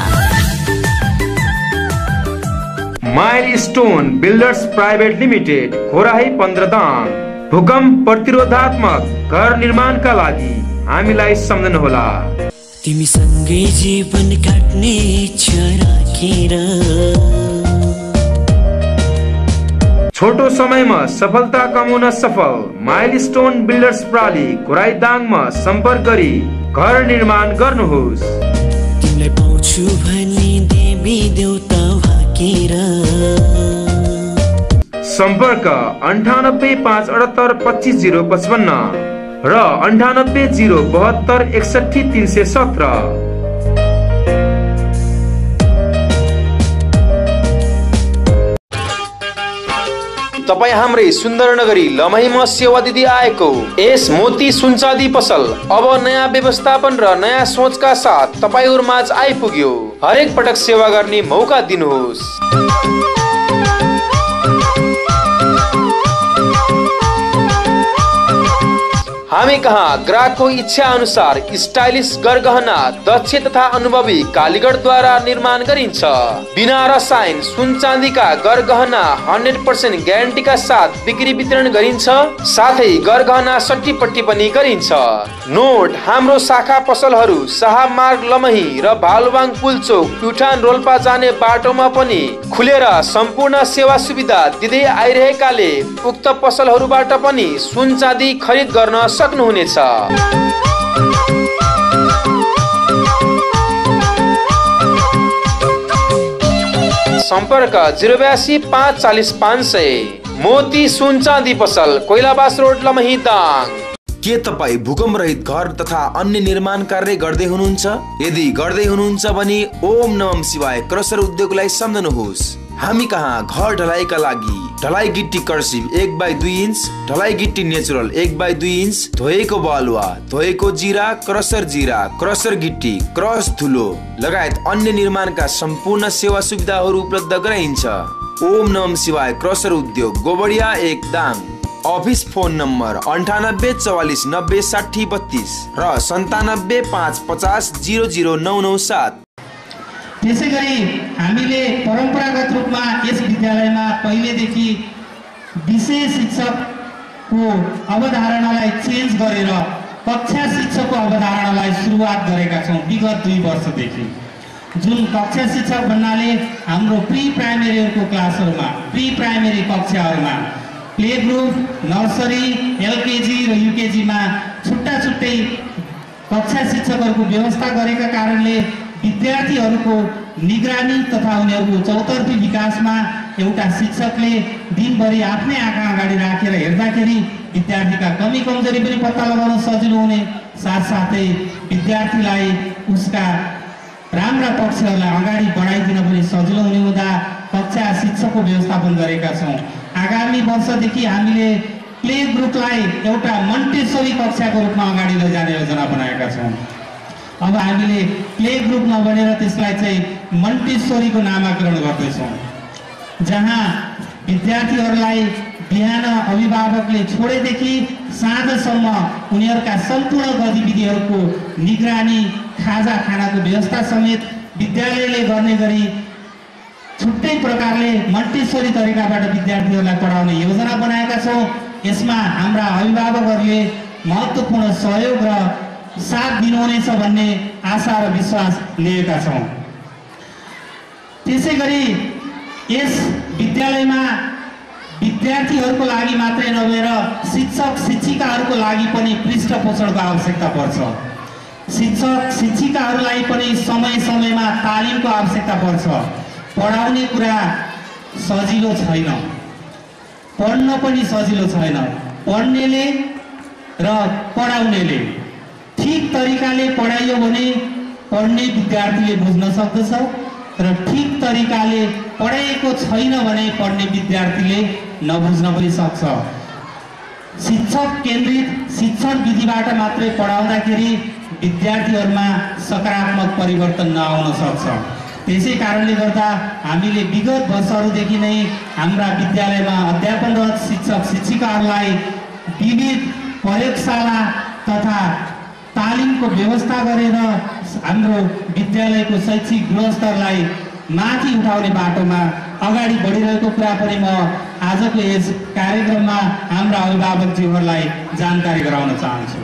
Milestone builders private limited, Ghorahi पन्ध्र, दाङ। भूकम्प प्रतिरोधात्मक घर निर्माणका लागि हामीलाई सम्झनुहोला। तिमीसँगै जीवन काट्ने इच्छा राखेर, छोटो समयमा सफलता कमाउन सफल माइल स्टोन बिल्डर्स प्राली, खोराही दाङमा सम्पर्क गरी घर निर्माण गर्नुहोस्। तिमीलाई पाउँछु भनी देवी देउता भाकेर, सम्पर्क अन्ठानब्बे पाँच अठहत्तर पच्चिस जिरो पचपन्न र अन्ठानब्बे जिरो बहत्तर एकसठी तीन सय सत्र। तपाईँ हाम्रै सुन्दर नगरी लमहीमा सेवा दिँदै आएको यस मोती सुनचाँदी पसल अब नयाँ व्यवस्थापन र नयाँ सोचका साथ तपाईहरु माझ आइपुग्यो। हरेक पटक सेवा गर्ने मौका दिनुहोस्। हामी कहाँ ग्राहकको इच्छा अनुसार स्टाइलिश गरगहना दक्ष तथा अनुभवी कालीगरद्वारा निर्माण गरिन्छ। बिना रसायन सुन चाँदीका गरगहना हन्ड्रेड पर्सेन्ट ग्यारेन्टीका साथ बिक्री वितरण गरिन्छ। साथै गरगहना सट्टीपट्टी पनि गरिन्छ। नोट हाम्रो शाखा पसलहरू शाह मार्ग लमही र भालुबाङ पुलचोक प्युठान रोल्पा जाने बाटोमा पनि खुलेर सम्पूर्ण सेवा सुविधा दिँदै आइरहेकाले उक्त पसलहरूबाट पनि सुन चाँदी खरिद गर्न सक्नुहुनेछ। सम्पर्क जिरो बयासी पाँच चालिस पाँच सय। मोती सुन चाँदी पसल कोइलाबास रोड लमही दाङ। के तपाईँ भूकम्प रहित घर तथा अन्य निर्माण कार्य गर्दै हुनुहुन्छ? यदि गर्दै हुनुहुन्छ भने ओम नमः शिवाय क्रसर उद्योगलाई सम्झनुहोस्। हामी कहाँ घर ढलाइका लागि ढलाइ गिट्टी कर्सिभ एक बाई दुई इन्च, ढलाइ गिट्टी नेचुरल एक बाई दुई इन्च, धोएको बालुवा, धोएको जिरा, क्रसर जिरा, क्रसर गिट्टी, क्रस धुलो लगायत अन्य निर्माणका सम्पूर्ण सेवा सुविधाहरू उपलब्ध गराइन्छ। ओम नमः शिवाय क्रसर उद्योग गोबडिया एक दाङ। अफिस फोन नम्बर अन्ठानब्बे चौवालिस नब्बे साठी बत्तीस र सन्तानब्बे पाँच पचास जिरो जिरो नौ नौ सात। त्यसै गरी हामीले परम्परागत रूपमा यस विद्यालयमा पहिलेदेखि विषय शिक्षकको अवधारणालाई चेन्ज गरेर कक्षा शिक्षकको अवधारणालाई सुरुवात गरेका छौँ विगत दुई वर्षदेखि। जुन कक्षा शिक्षक भन्नाले हाम्रो प्री प्राइमेरीको क्लासहरूमा प्री प्राइमेरी कक्षाहरूमा प्ले ग्रुप, नर्सरी, एलकेजी र युकेजीमा छुट्टा छुट्टै कक्षा शिक्षकहरूको व्यवस्था गरेका कारणले विद्यार्थीहरूको निगरानी तथा उनीहरूको चौतर्फी विकासमा एउटा शिक्षकले दिनभरि आफ्नै आँखा अगाडि राखेर हेर्दाखेरि विद्यार्थीका कमी कमजोरी पनि पत्ता लगाउन सजिलो हुने साथसाथै विद्यार्थीलाई उसका राम्रा पक्षहरूलाई अगाडि बढाइदिन पनि सजिलो हुने हुँदा कक्षा शिक्षकको व्यवस्थापन गरेका छौँ। आगामी वर्षदेखि हामीले प्ले ग्रुपलाई एउटा मन्टेसरी कक्षाको रूपमा अगाडि लैजाने योजना बनाएका छौँ। अब हामीले प्ले ग्रुप नबनेर त्यसलाई चाहिँ मन्टेसरीको नामाकरण गर्दैछौँ, जहाँ विद्यार्थीहरूलाई बिहान अभिभावकले छोडेदेखि साँझसम्म उनीहरूका सम्पूर्ण गतिविधिहरूको निगरानी, खाजा खानाको व्यवस्था समेत विद्यालयले गर्ने गरी छुट्टै प्रकारले मन्टेसरी तरिकाबाट विद्यार्थीहरूलाई पढाउने योजना बनाएका छौँ। यसमा हाम्रा अभिभावकहरूले महत्त्वपूर्ण सहयोग र साथ दिनुहुनेछ भन्ने आशा र विश्वास लिएका छौँ। त्यसै गरी यस विद्यालयमा विद्यार्थीहरूको लागि मात्रै नभएर शिक्षक शिक्षिकाहरूको लागि पनि पृष्ठपोषणको आवश्यकता पर्छ। शिक्षक शिक्षिकाहरूलाई पनि समय समयमा तालिमको आवश्यकता पर्छ। पढाउने कुरा सजिलो छैन, पढ्न पनि सजिलो छैन। पढ्नेले र पढाउनेले ठिक तरिकाले पढाइयो भने पढ्ने विद्यार्थीले बुझ्न सक्दछ र ठिक तरिकाले पढाएको छैन भने पढ्ने विद्यार्थीले नबुझ्न पनि सक्छ। शिक्षक केन्द्रित शिक्षण विधिबाट मात्रै पढाउँदाखेरि विद्यार्थीहरूमा सकारात्मक परिवर्तन नआउन सक्छ। त्यसै कारणले गर्दा हामीले विगत वर्षहरूदेखि नै हाम्रा विद्यालयमा अध्यापनरत शिक्षक शिक्षिकाहरूलाई विविध प्रयोगशाला तथा तालिमको व्यवस्था गरेर हाम्रो विद्यालयको शैक्षिक गुणस्तरलाई माथि उठाउने बाटोमा अगाडि बढिरहेको कुरा पनि म आजको यस कार्यक्रममा हाम्रा अभिभावकज्यूहरूलाई जानकारी गराउन चाहन्छु।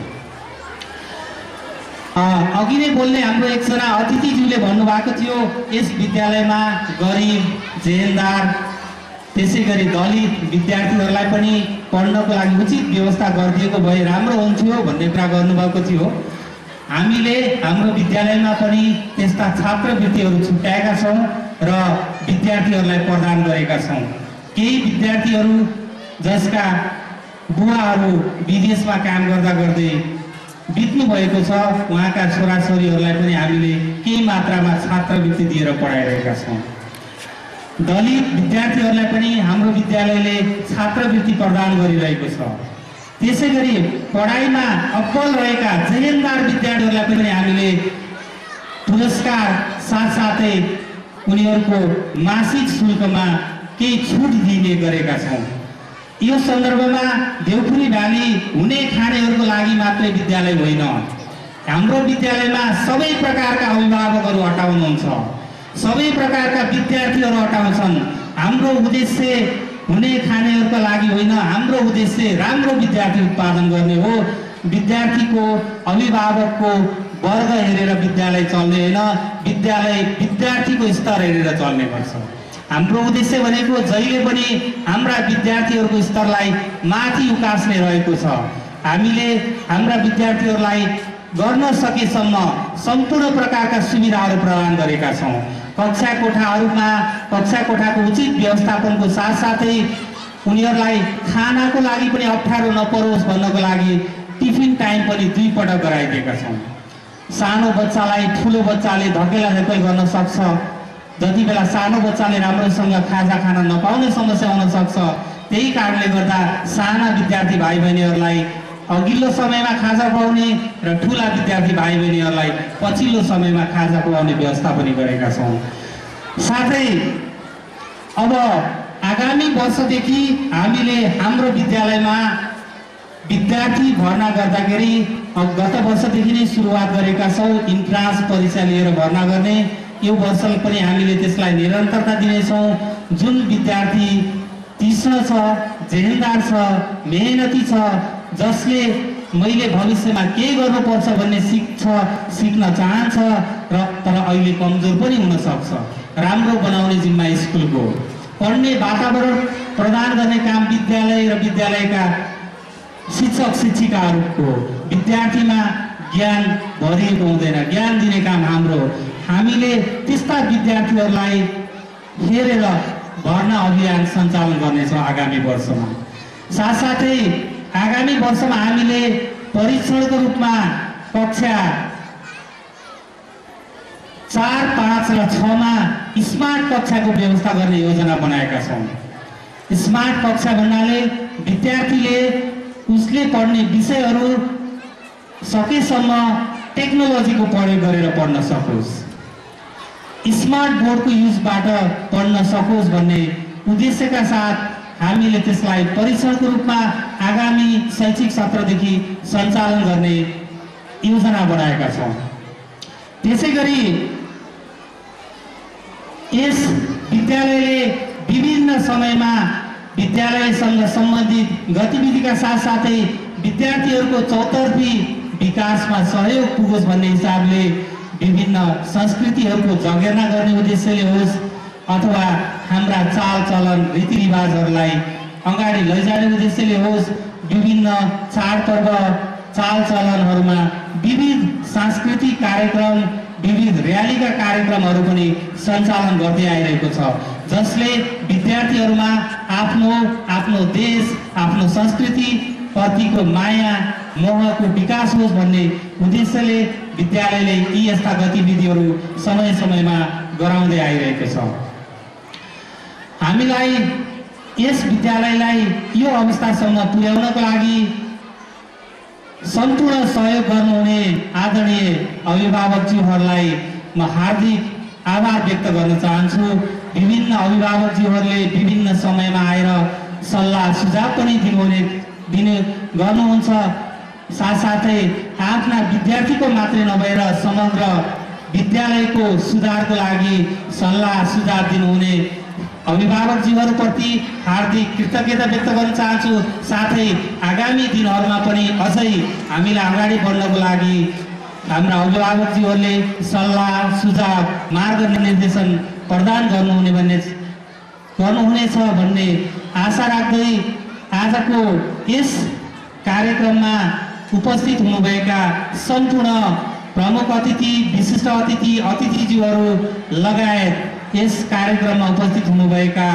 अघि नै बोल्ने हाम्रो एकजना अतिथिज्यूले भन्नुभएको थियो यस विद्यालयमा गरिब, जेलदार, त्यसै गरी दलित विद्यार्थीहरूलाई पनि पढ्नको लागि उचित व्यवस्था गरिदिएको भए राम्रो हुन्थ्यो भन्ने कुरा गर्नुभएको थियो। हामीले हाम्रो विद्यालयमा पनि त्यस्ता छात्रवृत्तिहरू छुट्याएका छौँ र विद्यार्थीहरूलाई प्रदान गरेका छौँ। केही विद्यार्थीहरू जसका बुवाहरू विदेशमा काम गर्दा गर्दै बित्नु भएको छ उहाँका छोराछोरीहरूलाई पनि हामीले केही मात्रामा छात्रवृत्ति दिएर पढाइरहेका छौँ। दलित विद्यार्थीहरूलाई पनि हाम्रो विद्यालयले छात्रवृत्ति प्रदान गरिरहेको छ। त्यसै गरी पढाइमा अब्बल रहेका जहेनदार विद्यार्थीहरूलाई पनि हामीले पुरस्कार साथसाथै उनीहरूको मासिक शुल्कमा केही छुट दिने गरेका छौँ। यो सन्दर्भमा देउखुरी भ्याली हुने खानेहरूको लागि मात्रै विद्यालय होइन, हाम्रो विद्यालयमा सबै प्रकारका अभिभावकहरू हटाउनुहुन्छ, सबै प्रकारका विद्यार्थीहरू हटाउँछन्। हाम्रो उद्देश्य हुने खानेहरूको लागि होइन, हाम्रो उद्देश्य राम्रो विद्यार्थी उत्पादन गर्ने हो। विद्यार्थीको अभिभावकको वर्ग हेरेर विद्यालय चल्ने होइन, विद्यालय विद्यार्थीको स्तर हेरेर चल्ने गर्छ। हाम्रो उद्देश्य भनेको जहिले पनि हाम्रा विद्यार्थीहरूको स्तरलाई माथि उकास्ने रहेको छ। हामीले हाम्रा विद्यार्थीहरूलाई गर्न सकेसम्म सम्पूर्ण प्रकारका सुविधाहरू प्रदान गरेका छौँ। कक्षा कोठाहरूमा कक्षा कोठाको उचित व्यवस्थापनको साथसाथै उनीहरूलाई खानाको लागि पनि अप्ठ्यारो नपरोस् भन्नको लागि टिफिन टाइम पनि दुई पटक गराइदिएका छौँ। सानो बच्चालाई ठुलो बच्चाले धकेला धकेल गर्न सक्छ, जति बेला सानो बच्चाले राम्रोसँग खाजा खान नपाउने समस्या हुन सक्छ। त्यही कारणले गर्दा साना विद्यार्थी भाइ बहिनीहरूलाई अघिल्लो समयमा खाजा खुवाउने र ठुला विद्यार्थी भाइ बहिनीहरूलाई पछिल्लो समयमा खाजा खुवाउने व्यवस्था पनि गरेका छौँ। साथै अब आगामी वर्षदेखि हामीले हाम्रो विद्यालयमा विद्यार्थी भर्ना गर्दाखेरि गत वर्षदेखि नै सुरुवात गरेका छौँ इन्ट्रान्स परीक्षा लिएर भर्ना गर्ने। यो वर्ष पनि हामीले त्यसलाई निरन्तरता दिनेछौँ। जुन विद्यार्थी तीक्ष्ण छ, जेहेन्दार छ, मेहनती छ, जसले मैले भविष्यमा के गर्नुपर्छ भन्ने सिक्छ सिक्न चाहन्छ र तर अहिले कमजोर पनि हुन सक्छ, राम्रो बनाउने जिम्मा स्कुलको। पढ्ने वातावरण प्रदान गर्ने काम विद्यालय र विद्यालयका शिक्षक शिक्षिकाहरूको। विद्यार्थीमा ज्ञान भरिएको हुँदैन, ज्ञान दिने काम हाम्रो। हामीले त्यस्ता विद्यार्थीहरूलाई हेरेर भर्ना अभियान सञ्चालन गर्नेछौँ आगामी वर्षमा। साथसाथै आगामी वर्षमा हामीले परीक्षणको रूपमा कक्षा चार पाँच र छमा स्मार्ट कक्षाको व्यवस्था गर्ने योजना बनाएका छौँ। स्मार्ट कक्षा भन्नाले विद्यार्थीले उसले पढ्ने विषयहरू सकेसम्म टेक्नोलोजीको प्रयोग गरेर पढ्न सकोस्, स्मार्ट बोर्डको युजबाट पढ्न सकोस् भन्ने उद्देश्यका साथ हामीले त्यसलाई परीक्षणको रूपमा आगामी शैक्षिक सत्रदेखि सञ्चालन गर्ने योजना बनाएका छौँ। त्यसै गरी यस विद्यालयले विभिन्न समयमा विद्यालयसँग सम्बन्धित गतिविधिका साथसाथै विद्यार्थीहरूको चौतर्फी विकासमा सहयोग पुगोस् भन्ने हिसाबले विभिन्न संस्कृतिहरूको जगेर्ना गर्ने उद्देश्यले होस् अथवा हाम्रा चालचलन रीतिरिवाजहरूलाई अगाडि लैजाने उद्देश्यले होस्, विभिन्न चाडपर्व चालचलनहरूमा विविध सांस्कृतिक कार्यक्रम, विविध र्यालीका कार्यक्रमहरू पनि सञ्चालन गर्दै आइरहेको छ, जसले विद्यार्थीहरूमा आफ्नो आफ्नो देश, आफ्नो संस्कृति प्रतिको माया मोहको विकास होस् भन्ने उद्देश्यले विद्यालयले यी यस्ता गतिविधिहरू समय समयमा गराउँदै आइरहेको छ। हामीलाई यस विद्यालयलाई यो अवस्थासम्म पुर्याउनको लागि सम्पूर्ण सहयोग गर्नुहुने आदरणीय अभिभावकज्यूहरूलाई म हार्दिक आभार व्यक्त गर्न चाहन्छु। विभिन्न अभिभावकज्यूहरूले विभिन्न समयमा आएर सल्लाह सुझाव पनि दिनुहुने दिने गर्नुहुन्छ। साथसाथै आफ्ना विद्यार्थीको मात्रै नभएर समग्र विद्यालयको सुधारको लागि सल्लाह सुझाव दिनुहुने अभिभावकज्यूहरूप्रति हार्दिक कृतज्ञता व्यक्त गर्न चाहन्छु। साथै आगामी दिनहरूमा पनि अझै हामीलाई अगाडि बढ्नको लागि हाम्रा अभिभावकज्यूहरूले सल्लाह सुझाव मार्गनिर्देशन प्रदान गर्नुहुने भन्ने गर्नुहुनेछ भन्ने आशा राख्दै आजको यस कार्यक्रममा उपस्थित हुनुभएका सम्पूर्ण प्रमुख अतिथि, विशिष्ट अतिथि, अतिथिज्यूहरू लगायत यस कार्यक्रममा उपस्थित हुनुभएका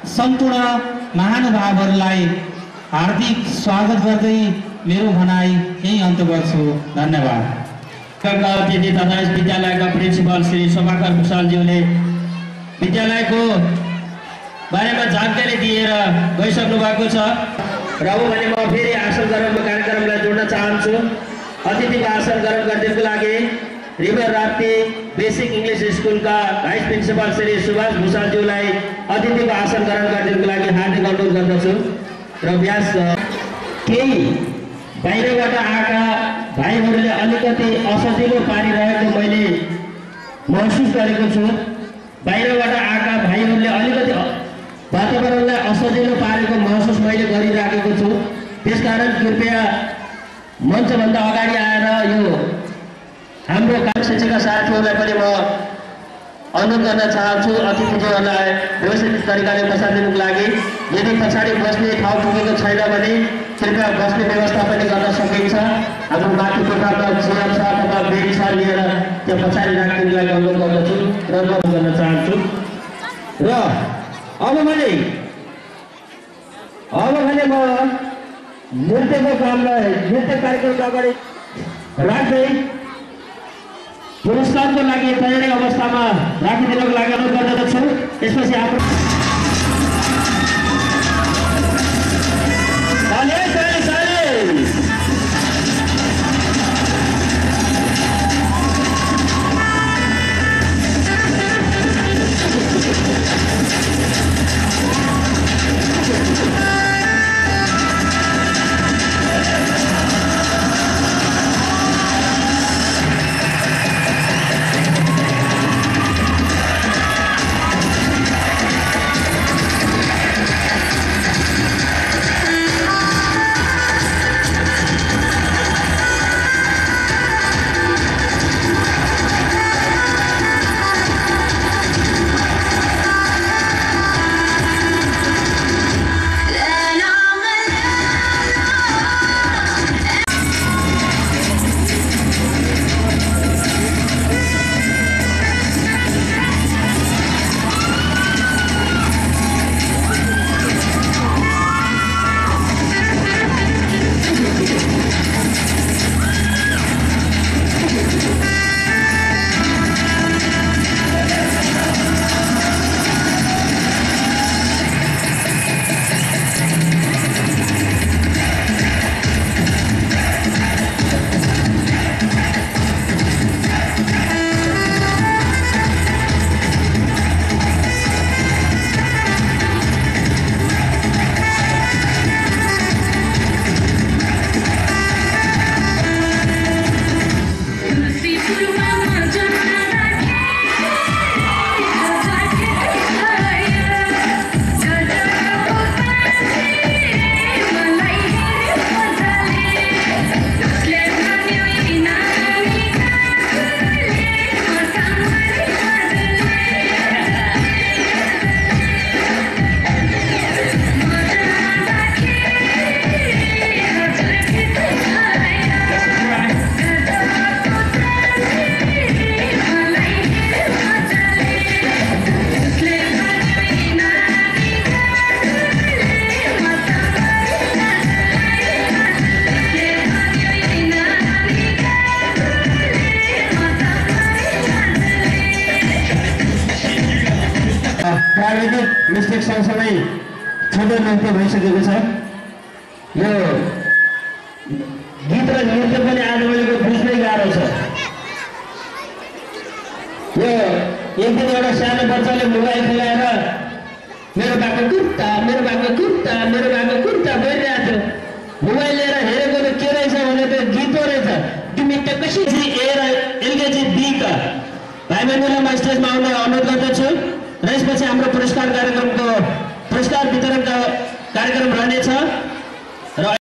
सम्पूर्ण महानुभावहरूलाई हार्दिक स्वागत गर्दै मेरो भनाइ यही अन्त गर्छु। धन्यवाद। अतिथि तथा यस विद्यालयका प्रिन्सिपल श्री शोभाकर भुषालज्यूले विद्यालयको बारेमा जानकारी दिएर गइसक्नु भएको छ र हो भने म फेरि आसन ग्रहण कार्यक्रमलाई जोड्न चाहन्छु। अतिथिको आसन ग्रहण गरिदिनको लागि रिभर राप्ती बेसिक इङ्ग्लिस स्कुलका भाइस प्रिन्सिपल श्री सुभाष भुषालज्यूलाई अतिथिको आसन ग्रहण गरिदिनको लागि हार्दिक अनुरोध गर्दछु। र व्यास केही बाहिरबाट आएका भाइहरूले अलिकति असजिलो पारिरहेको मैले महसुस गरेको छु। बाहिरबाट आएका भाइहरूले अलिकति वातावरणलाई असजिलो पारेको महसुस मैले गरिराखेको छु। त्यसकारण कृपया मञ्चभन्दा अगाडि आएर यो हाम्रो शिक्षिका साथीहरूलाई पनि म अनुरोध गर्न चाहन्छु अतिथिज्यूहरूलाई व्यवस्थित तरिकाले बसाइदिनुको लागि। यदि पछाडि बस्ने ठाउँ पुगेको छैन भने कृपया बस्ने व्यवस्था पनि गर्न सकिन्छ। हाम्रो माथि कोठामा चेयर छ अथवा बेडी छ लिएर त्यो पछाडि राखिदिनुको लागि अनुरोध गर्दछु र अनुरोध गर्न चाहन्छु। र अब भने अब भने म नृत्यको कामलाई नृत्य कार्यक्रमको अगाडि राख्दै पुरस्कारको लागि तयारी अवस्थामा राखिदिनको लागि अनुरोध गर्दछु। त्यसपछि आफ्नो प्राविधिक मिस्टेक सँगसँगै छोटो नृत्य भइसकेको छ। यो गीत र नृत्य पनि आजभोलिको बुझ्नै गाह्रो छ। यो एक दिन एउटा सानो बच्चाले मोबाइल खेलाएर मेरो बाको कुर्ता मेरो बाको कुर्ता मेरो बाको कुर्ता बोलिरहेको थियो। मोबाइल लिएर हेरेको त के रहेछ भने त गीत रहेछ। त्यो नृत्य कसरी ए र एलकेजी बी का भाइ बहिनीलाई म स्टेजमा आउन अनुरोध गर्दछु र यसपछि हाम्रो पुरस्कार कार्यक्रमको पुरस्कार वितरणका कार्यक्रम रहनेछ। र